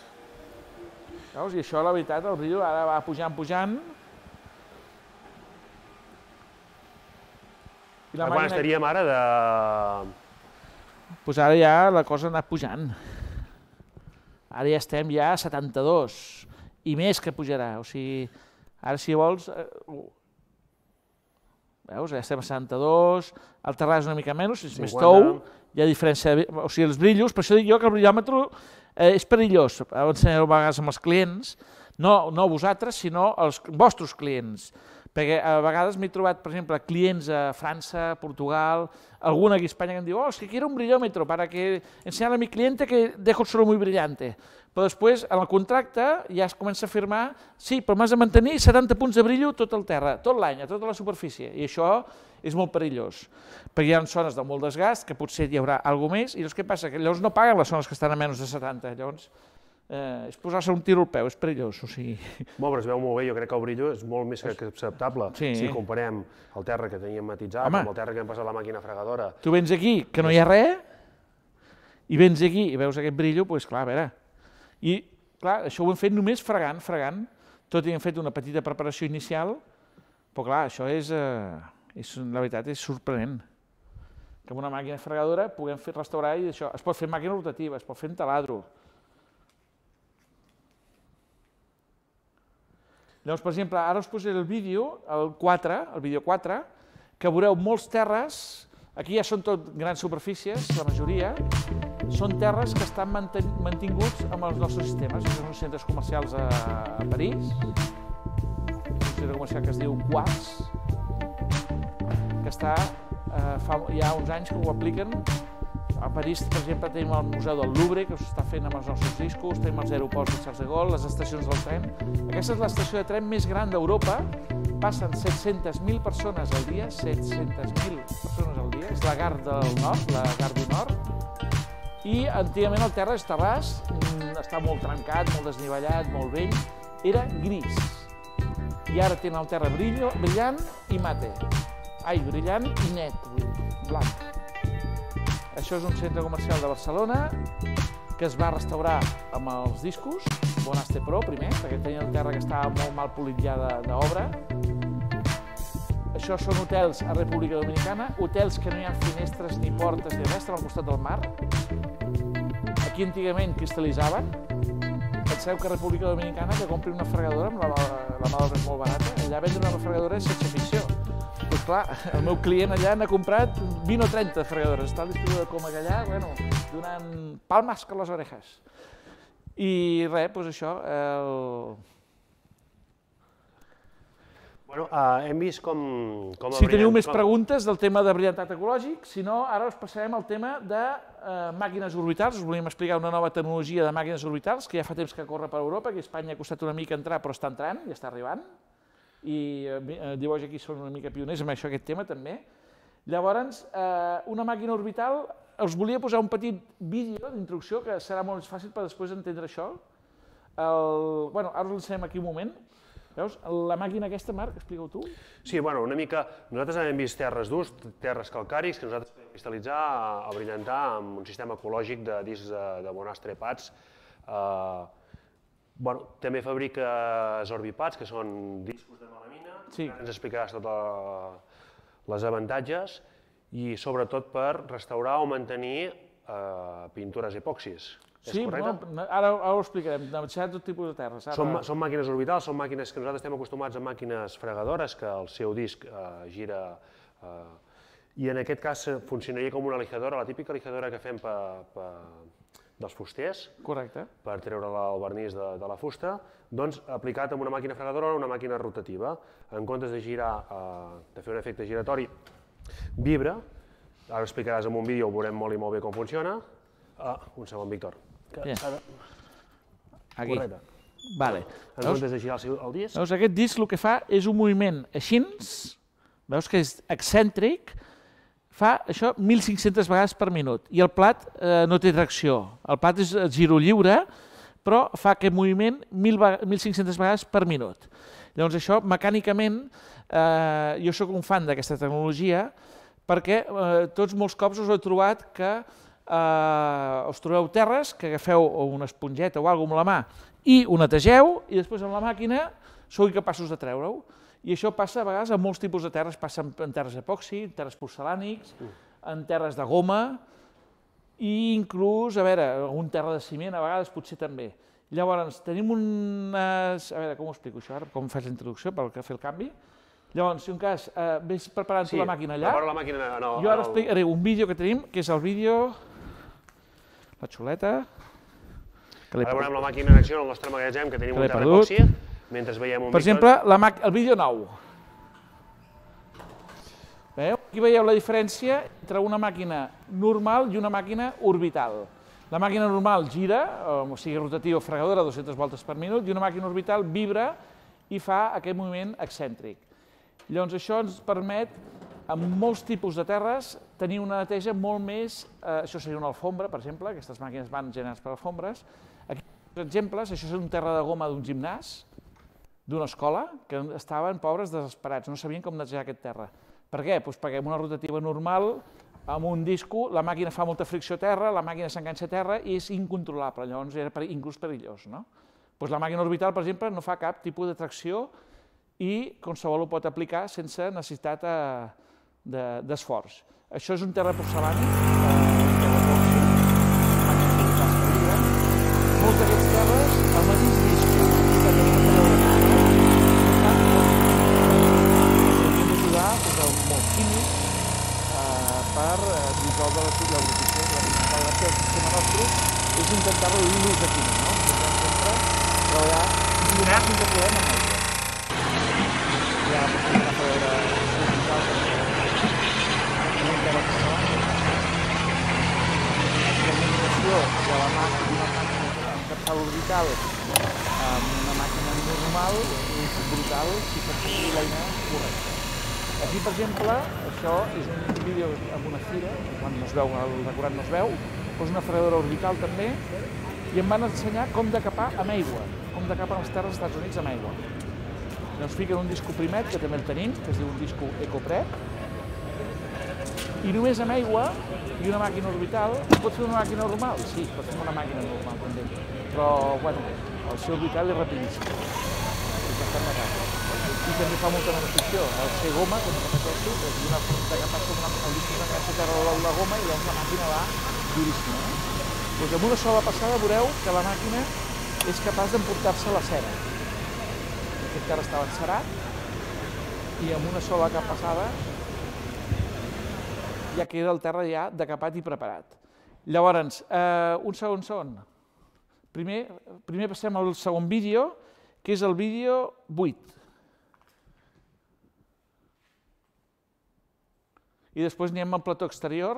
Veus? I això, la veritat, el brillo ara va pujant. Quan estaríem ara de... Doncs ara ja la cosa ha anat pujant. Ara ja estem a 72. I més que pujarà, o sigui, ara si vols, veus, ja estem a 72, el terrat és una mica menys, és més tou, hi ha diferència, o sigui, els brillos, per això dic jo que el brillòmetre és perillós, ho ensenyareu a vegades amb els clients, no vosaltres, sinó els vostres clients, perquè a vegades m'he trobat, per exemple, clients a França, Portugal, algun aquí a Espanya que em diu, es que quiero un brillómetro para que enseñar a mi cliente que dejo solo muy brillante. Però després, en el contracte, ja es comença a afirmar, sí, però m'has de mantenir 70 punts de brillo tot el terra, tot l'any, a tota la superfície, i això és molt perillós, perquè hi ha zones de molt desgast, que potser hi haurà alguna més, i llavors què passa? Que llavors no paguen les zones que estan a menys de 70, llavors és posar-se un tiro al peu, és perillós, o sigui... Molt, però es veu molt bé, jo crec que el brillo és molt més que acceptable si comparem el terra que teníem matitzat amb el terra que hem passat a la màquina fregadora. Tu vens aquí, que no hi ha res, i vens aquí i veus aquest brillo, doncs clar, a veure... I, clar, això ho hem fet només fregant, tot i hem fet una petita preparació inicial, però clar, això és, la veritat, és sorprenent. Que amb una màquina fregadora puguem restaurar i això, es pot fer màquina rotativa, es pot fer en taladro. Llavors, per exemple, ara us posaré el vídeo, el vídeo 4, que veureu molts terres, aquí ja són tot grans superfícies, la majoria, són terres que estan mantinguts amb els nostres sistemes. Són uns centres comercials a París, un centre comercial que es diu Quartz, que està, fa ja uns anys que ho apliquen. A París, per exemple, tenim el Museu del Louvre, que s'està fent amb els nostres discos, tenim els aeroports de Charles de Gaulle, les estacions del tren. Aquesta és l'estació de tren més gran d'Europa, passen 700.000 persones al dia, 700.000 persones al dia, és la Gare del Nord, la Gare du Nord, i antigament el terra és terràs, està molt trencat, molt desnivellat, molt vell, era gris. I ara tenen el terra brillant i mate. Brillant i net, blanc. Això és un centre comercial de Barcelona que es va restaurar amb els discos, Bonastre Pro primer, perquè tenia el terra que estava molt mal polit ja d'obra. això són hotels a República Dominicana, hotels que no hi ha finestres ni portes ni res, estan al costat del mar. Aquí antigament cristal·litzaven. Penseu que a República Dominicana que compri una fregadora amb la mà d'obra és molt barata, allà vendre una fregadora és ciència ficció. Doncs clar, el meu client allà n'ha comprat 20 o 30 fregadores, està el distribuïdor com allà, bueno, donant palmes con les orejas. I res, doncs això, Bueno, hem vist com... Si teniu més preguntes del tema de brillantat ecològic, si no, ara us passarem al tema de màquines orbitals. Us volíem explicar una nova tecnologia de màquines orbitals que ja fa temps que corre per Europa, que a Espanya ha costat una mica entrar, però està entrant i està arribant. I Diboix aquí són una mica pioners amb això, aquest tema també. Llavors, una màquina orbital, us volia posar un petit vídeo d'introducció que serà molt fàcil per després entendre això. Bueno, ara us l'ensenyem aquí un moment. Veus? La màquina aquesta, Marc, explica-ho tu. Sí, bueno, una mica... Nosaltres hem vist terres durs, terres calcàrics, que nosaltres podem cristal·litzar, a brillantar amb un sistema ecològic de discs de Bonastre Pads. També fabrica Orbipads, que són discos de melamina. Ens explicaràs totes les avantatges i sobretot per restaurar o mantenir pintures epoxis. Sí, ara ho explicarem, de tot tipus de terres. Són màquines orbitals, són màquines que nosaltres estem acostumats a màquines fregadores, que el seu disc gira, i en aquest cas funcionaria com una lijadora, la típica lijadora que fem dels fusters, per treure el vernís de la fusta, doncs aplicat amb una màquina fregadora o una màquina rotativa. En comptes de girar, de fer un efecte giratori, vibra. Ara ho explicaràs en un vídeo, ho veurem molt i molt bé com funciona. Un segon, Víctor. Aquí. Vale. En comptes de girar el disc... Veus, aquest disc el que fa és un moviment així, veus que és excèntric, fa això 1.500 vegades per minut i el plat no té tracció. El plat és giro lliure, però fa aquest moviment 1.500 vegades per minut. Llavors això, mecànicament, jo soc un fan d'aquesta tecnologia perquè tots molts cops us heu trobat que us trobeu terres, que agafeu una esponjeta o alguna cosa amb la mà i ho netegeu i després amb la màquina sou incapaços de treure-ho. I això passa a vegades en molts tipus de terres, passa en terres epoxi, en terres porcelànics, en terres de goma i inclús, a veure, un terra de ciment a vegades potser també. Llavors, tenim unes... A veure, com ho explico això ara? Com faig la introducció per fer el canvi? Llavors, si un cas, vés preparant la màquina allà. Preparo la màquina... Jo ara explicaré un vídeo que tenim, que és el vídeo... La xuleta... Ara veurem la màquina en acció en el nostre magatzem, que tenim un terra epoxi, mentre veiem un... Per exemple, el vídeo nou. Aquí veieu la diferència entre una màquina normal i una màquina orbital. La màquina normal gira, o sigui rotativa o fregadora, 200 voltes per minut, i una màquina orbital vibra i fa aquest moviment excèntric. Llavors això ens permet, amb molts tipus de terres, tenir una neteja molt més... Això seria una alfombra, per exemple, aquestes màquines van generades per alfombres. Aquí, per exemples, això és un terra de goma d'un gimnàs, d'una escola, que estaven pobres desesperats, no sabien com netejar aquest terra. Per què? Doncs perquè amb una rotativa normal, amb un disco, la màquina fa molta fricció a terra, la màquina s'enganxa a terra i és incontrolable, llavors era inclús perillós. La màquina orbital, per exemple, no fa cap tipus de tracció i qualsevol ho pot aplicar sense necessitat d'esforç. Això és un terra porcelànic, molts d'aquests terres, el mateix disc, que tenim a d'ajudar molt químic per dissoldre la superfície. El sistema nostre és intentar reduir l'ús de químic, intentem sempre treballar el màxim que podem amb aigua. Hi ha una fregadora orbital també. La combinació de la màquina amb capçal orbital amb una màquina normal és brutal si s'aconseguir l'eina correcta. Aquí, per exemple, això és un vídeo amb una fira, quan no es veu, el decorat no es veu, és una fregadora orbital també, i em van ensenyar com decapar amb aigua, com decapar les terres dels Estats Units amb aigua. Ens fiquen un disco primet, que també el tenim, que es diu un disco EcoPrep, i només amb aigua i una màquina orbital, pot fer una màquina normal? Sí, pot fer una màquina normal també, però, bueno, el seu orbital és rapidíssim. És bastant de casa. i també fa molta benefició. Al ser goma, com repeteixo, és una forma que passa el disc s'enganxa a terra la goma i llavors la màquina va duríssima. Doncs amb una sola passada veureu que la màquina és capaç d'emportar-se la cera. Aquest terra estava encerat i amb una sola passada ja queda el terra ja decapat i preparat. Llavors, un segon. Primer passem al segon vídeo, que és el vídeo 8. I després anem al plató exterior.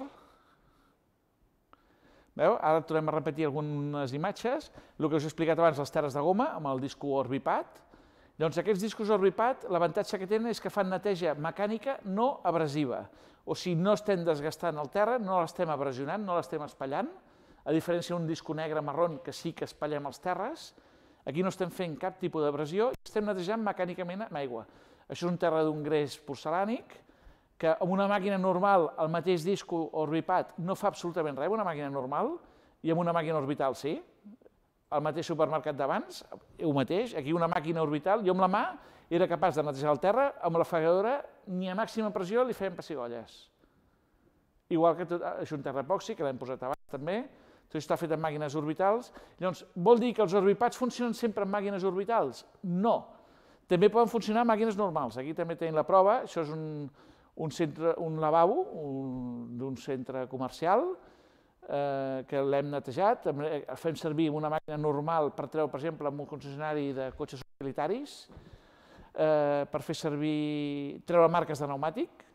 Veu? Ara tornem a repetir algunes imatges. El que us he explicat abans, les terres de goma, amb el disco Orbipat. Llavors, aquests discos Orbipat, l'avantatge que tenen és que fan neteja mecànica no abrasiva. O sigui, no estem desgastant el terra, no l'estem abrasionant, no l'estem espatllant, a diferència d'un disco negre marró que sí que espatllem els terres. Aquí no estem fent cap tipus d'abrasió i estem netejant mecànicament amb aigua. Això és un terra d'un gres porcel·lànic, que amb una màquina normal, el mateix disco Orbipat no fa absolutament res, una màquina normal, i amb una màquina orbital sí. Al mateix supermercat d'abans, el mateix, aquí una màquina orbital, jo amb la mà era capaç de netejar el terra, amb la fregadora ni a màxima pressió li fèiem pessigolles. Igual que és un terra epòxi, que l'hem posat abans també, tot està fet amb màquines orbitals. Llavors, vol dir que els Orbipats funcionen sempre amb màquines orbitals? No. També poden funcionar amb màquines normals. Aquí també tenim la prova, això és un lavabo d'un centre comercial, que l'hem netejat, fem servir una màquina normal per treure, per exemple, en un concessionari de cotxes utilitaris, per fer servir, treure marques de pneumàtic.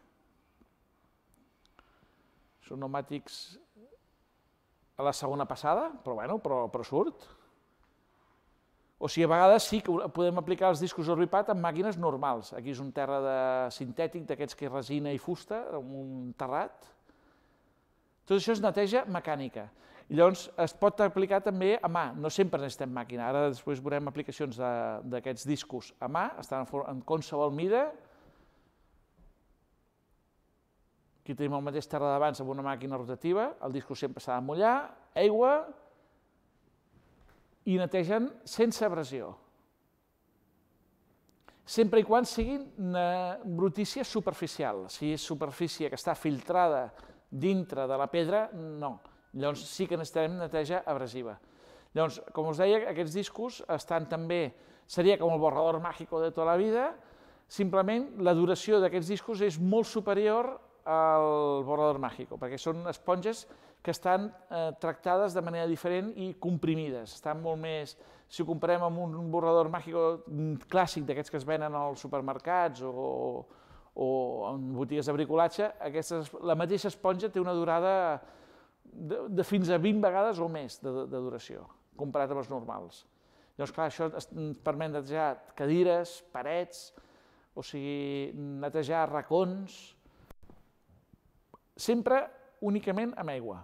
Són pneumàtics a la segona passada, però surt. O sigui, a vegades sí que podem aplicar els discos Orbipat amb màquines normals. Aquí és un terra sintètic, d'aquests que és resina i fusta, amb un terrat. Tot això és neteja mecànica. I llavors es pot aplicar també a mà, no sempre necessitem màquina. Ara després veurem aplicacions d'aquests discos a mà, estan en qualsevol mida. Aquí tenim el mateix terra d'abans amb una màquina rotativa, el disco sempre s'ha de mullar, aigua, i netegen sense abrasió. Sempre i quan siguin brutícia superficial. Si és superfície que està filtrada dintre de la pedra, no. Llavors sí que necessitarem neteja abrasiva. Llavors, com us deia, aquests discos estan també, seria com el borrador mágico de tota la vida, simplement la duració d'aquests discos és molt superior al borrador mágico, perquè són esponges que estan tractades de manera diferent i comprimides. Estan molt més, si ho comparem amb un borrador mágico clàssic d'aquests que es venen als supermercats o en botigues de bricolatge, la mateixa esponja té una durada de fins a 20 vegades o més de duració, comparat amb els normals. Llavors, clar, això ens permet netejar cadires, parets, o sigui, netejar racons, sempre únicament amb aigua.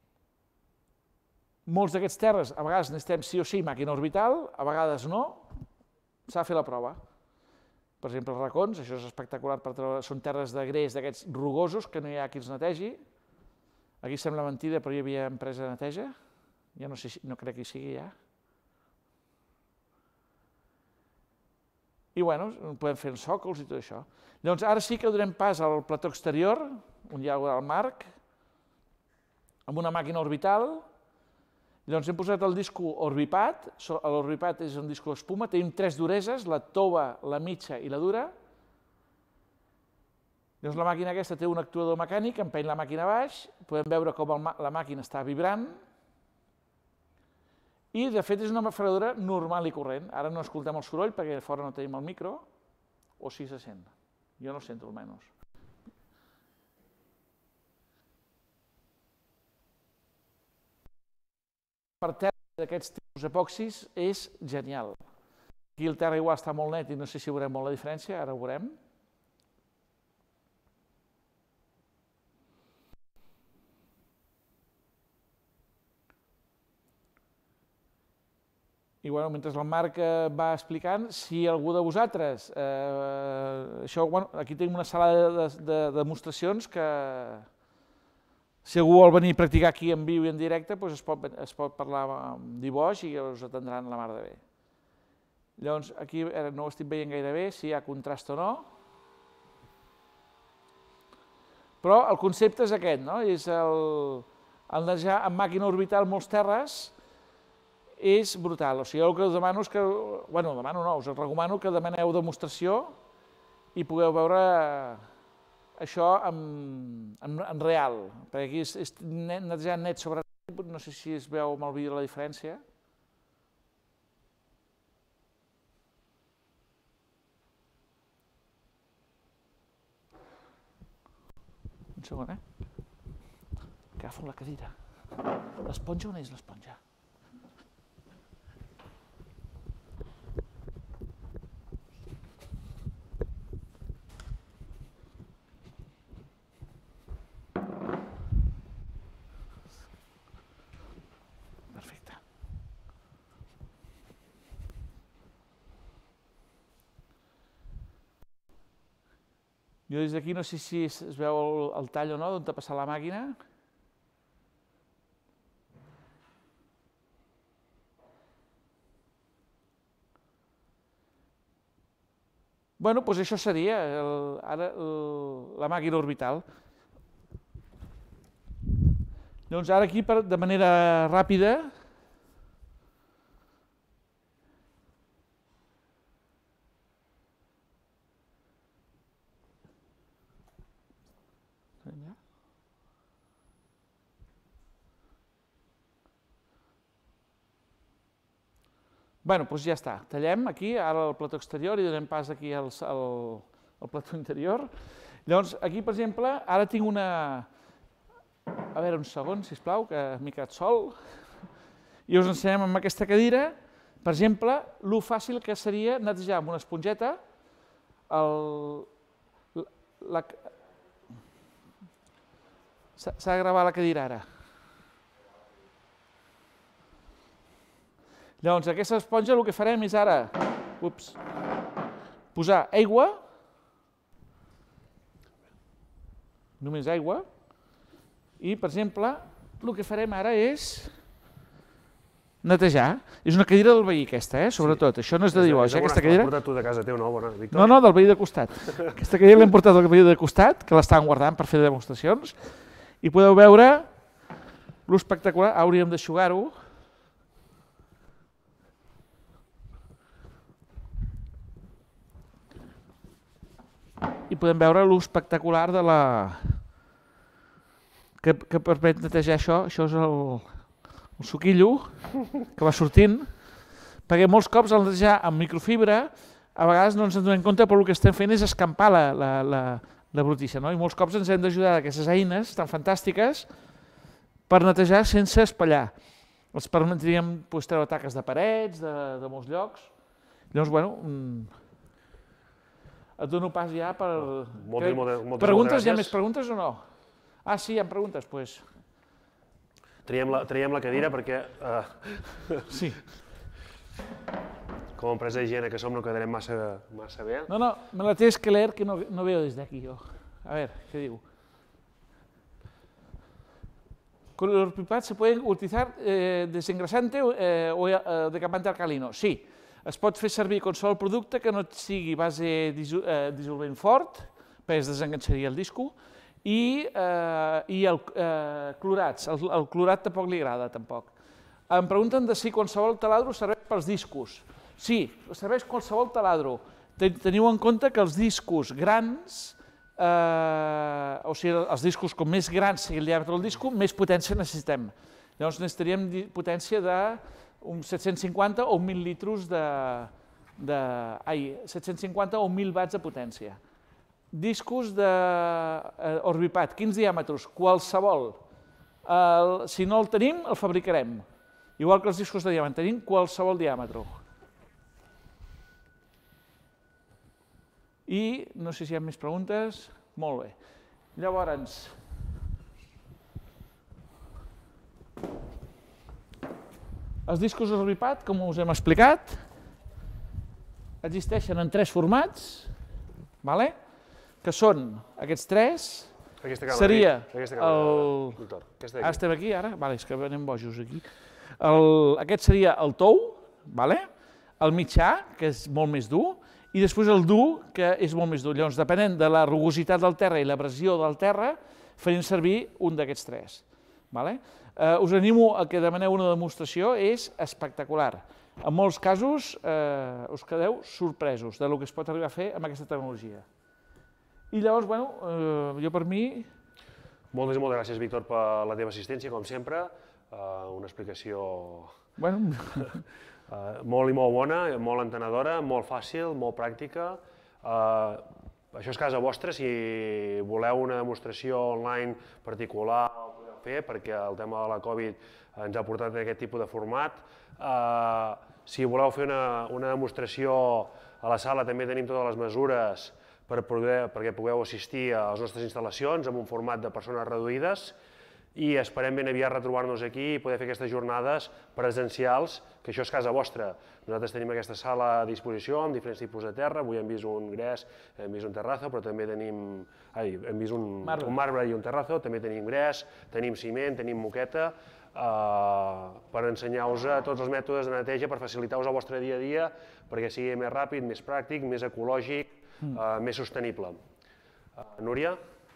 Molts d'aquests terres, a vegades necessitem sí o sí màquina orbital, a vegades no, s'ha de fer la prova. Per exemple, els racons, això és espectacular per treure, són terres de gres d'aquests rugosos que no hi ha qui els netegi. Aquí sembla mentida, però hi havia empresa de neteja, ja no sé, no crec que hi sigui ja. I bueno, podem fer els sòcols i tot això. Llavors, ara sí que donem pas al plató exterior, on hi ha el marc, amb una màquina orbital. Llavors hem posat el disco Orbipat, l'Orbipat és un disco d'espuma, tenim 3 dureses, la tova, la mitja i la dura. Llavors la màquina aquesta té un actuador mecànic, empeny la màquina baix, podem veure com la màquina està vibrant, i de fet és una fregadora normal i corrent. Ara no escoltem el soroll perquè a fora no tenim el micro, o sí se sent, jo no sento almenys. Per terra d'aquests tipus epòxis és genial. Aquí el terra igual està molt net i no sé si veurem molt la diferència, ara ho veurem. I bueno, mentre el Marc va explicant, si algú de vosaltres, aquí tenim una sala de demostracions que si algú vol venir a practicar aquí en viu i en directe, es pot parlar amb dibuix i us atendran la mar de bé. Llavors, aquí no ho estic veient gaire bé, si hi ha contrast o no. Però el concepte és aquest, no? És el netejar amb màquina orbital molts terres és brutal. O sigui, el que us demano és que, bueno, demano no, us recomano que demaneu demostració i pugueu veure això en real, perquè aquí és netejar net sobre net, no sé si es veu amb el vídeo la diferència. Un segon, Agafo la cadira. L'esponja on és l'esponja? Perfecte. Jo des d'aquí no sé si es veu el tall o no, d'on t'ha passat la màquina. Bueno, doncs això seria ara la màquina orbital. Llavors ara aquí, de manera ràpida, Bueno, doncs ja està. Tallem aquí, ara el plató exterior, i donem pas aquí al plató interior. Llavors, aquí, per exemple, ara tinc una... A veure, un segon, sisplau, que m'he quedat sol. I us ensenyem amb aquesta cadira, per exemple, lo fàcil que seria netejar amb una esponjeta S'ha de gravar la cadira ara. Llavors, aquesta esponja el que farem és ara posar aigua, només aigua, i, per exemple, el que farem ara és netejar. És una cadira del veí, aquesta, sobretot. Això no és de dibuix, aquesta cadira. L'has portat tu de casa teu, no, Víctor? No, del veí de costat. Aquesta cadira l'hem portat del veí de costat, que l'estaven guardant per fer demostracions, i podeu veure l'espectacular. Hauríem d'eixugar-ho. I podem veure l'espectacular de la... que permet netejar això. Això és el suquillo que va sortint, perquè molts cops al netejar amb microfibra a vegades no ens en donem compte, però el que estem fent és escampar la brutícia, i molts cops ens hem d'ajudar d'aquestes eines tan fantàstiques per netejar sense espatllar. Ens permetríem treure taques de parets, de molts llocs. Llavors, bueno, et dono pas ja per... Preguntes? Hi ha més preguntes o no? Ah, sí, hi ha preguntes, doncs... Traiem la cadira perquè... Sí. Com a empresa d'higiene que som no quedarem massa bé. No, me la tienes que leer que no veo desde aquí yo. A ver, ¿qué digo? Con el orbipat se puede utilizar desengrasante o decapante alcalino. Sí, es pot fer servir qualsevol producte que no sigui base dissolvent fort, perquè es desenganxaria el disco, i clorats. El clorat tampoc li agrada, tampoc. Em pregunten de si qualsevol taladro serveix pels discos. Sí, serveix qualsevol taladro. Teniu en compte que els discos grans, o sigui, els discos com més grans sigui el diàmetre del disco, més potència necessitem. Llavors necessitaríem potència de 750 o 1.000 litros 750 o 1.000 watts de potència. Discos d'orbipat, quins diàmetres? Qualsevol. Si no el tenim, el fabricarem. Igual que els discos de diamant, tenim qualsevol diàmetre. I no sé si hi ha més preguntes. Molt bé. Llavors, els discos orbipat, com us hem explicat, existeixen en 3 formats, que són aquests 3. Seria el... Ara estem aquí, ara? És que anem bojos aquí. Aquest seria el tou, el mitjà, que és molt més dur, i després el dur, que és molt més dur. Llavors, depenent de la rugositat del terra i l'abrasió del terra, farem servir un d'aquests tres. Us animo a que demaneu una demostració, és espectacular. En molts casos us quedeu sorpresos del que es pot arribar a fer amb aquesta tecnologia. I llavors, jo per mi... Moltes i moltes gràcies, Víctor, per la teva assistència, com sempre. Una explicació molt i molt bona, molt entenedora, molt fàcil, molt pràctica. Això és casa vostra, si voleu una demostració online particular ho podeu fer, perquè el tema de la Covid ens ha portat a aquest tipus de format. Si voleu fer una demostració a la sala, també tenim totes les mesures perquè pugueu assistir a les nostres instal·lacions amb un format de persones reduïdes i esperem ben aviat retrobar-nos aquí i poder fer aquestes jornades presencials, que això és casa vostra. Nosaltres tenim aquesta sala a disposició amb diferents tipus de terra, avui hem vist un gres, hem vist un terrazzo, però també hem vist un marbre i un terrazzo, també tenim gres, tenim ciment, tenim moqueta, per ensenyar-vos tots els mètodes de neteja per facilitar-vos el vostre dia a dia, perquè sigui més ràpid, més pràctic, més ecològic, més sostenible. Núria?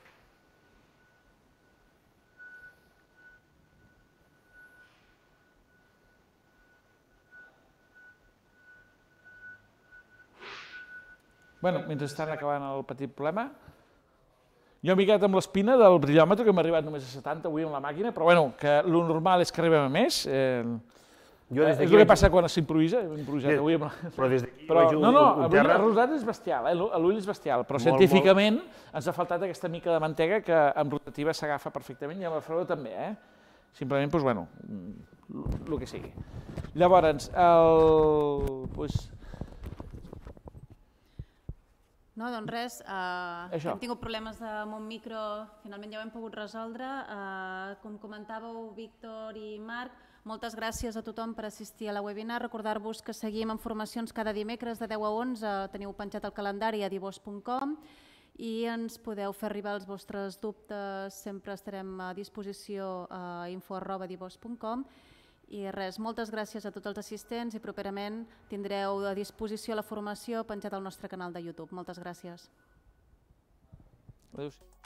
Mentre estan acabant el petit problema, jo m'he quedat amb l'espina del brillòmetre, que m'ha arribat només a 70 avui amb la màquina, però que el normal és que arribem a més. És el que passa quan s'improvisa, hem improvisat avui amb la... Però des d'aquí veig un terra... El resultat és bestial, l'ull és bestial, però científicament ens ha faltat aquesta mica de mantega que amb rotativa s'agafa perfectament i amb el fredor també, Simplement, el que sigui. Llavors, No, doncs res, hem tingut problemes amb un micro, finalment ja ho hem pogut resoldre. Com comentàveu Víctor i Marc, moltes gràcies a tothom per assistir a la webinar. Recordar-vos que seguim en formacions cada dimecres de 10 a 11, teniu penjat el calendari a divos.com i ens podeu fer arribar els vostres dubtes, sempre estarem a disposició a info@divos.com. I res, moltes gràcies a tots els assistents i properament tindreu a disposició la formació penjada al nostre canal de YouTube. Moltes gràcies. Adéu.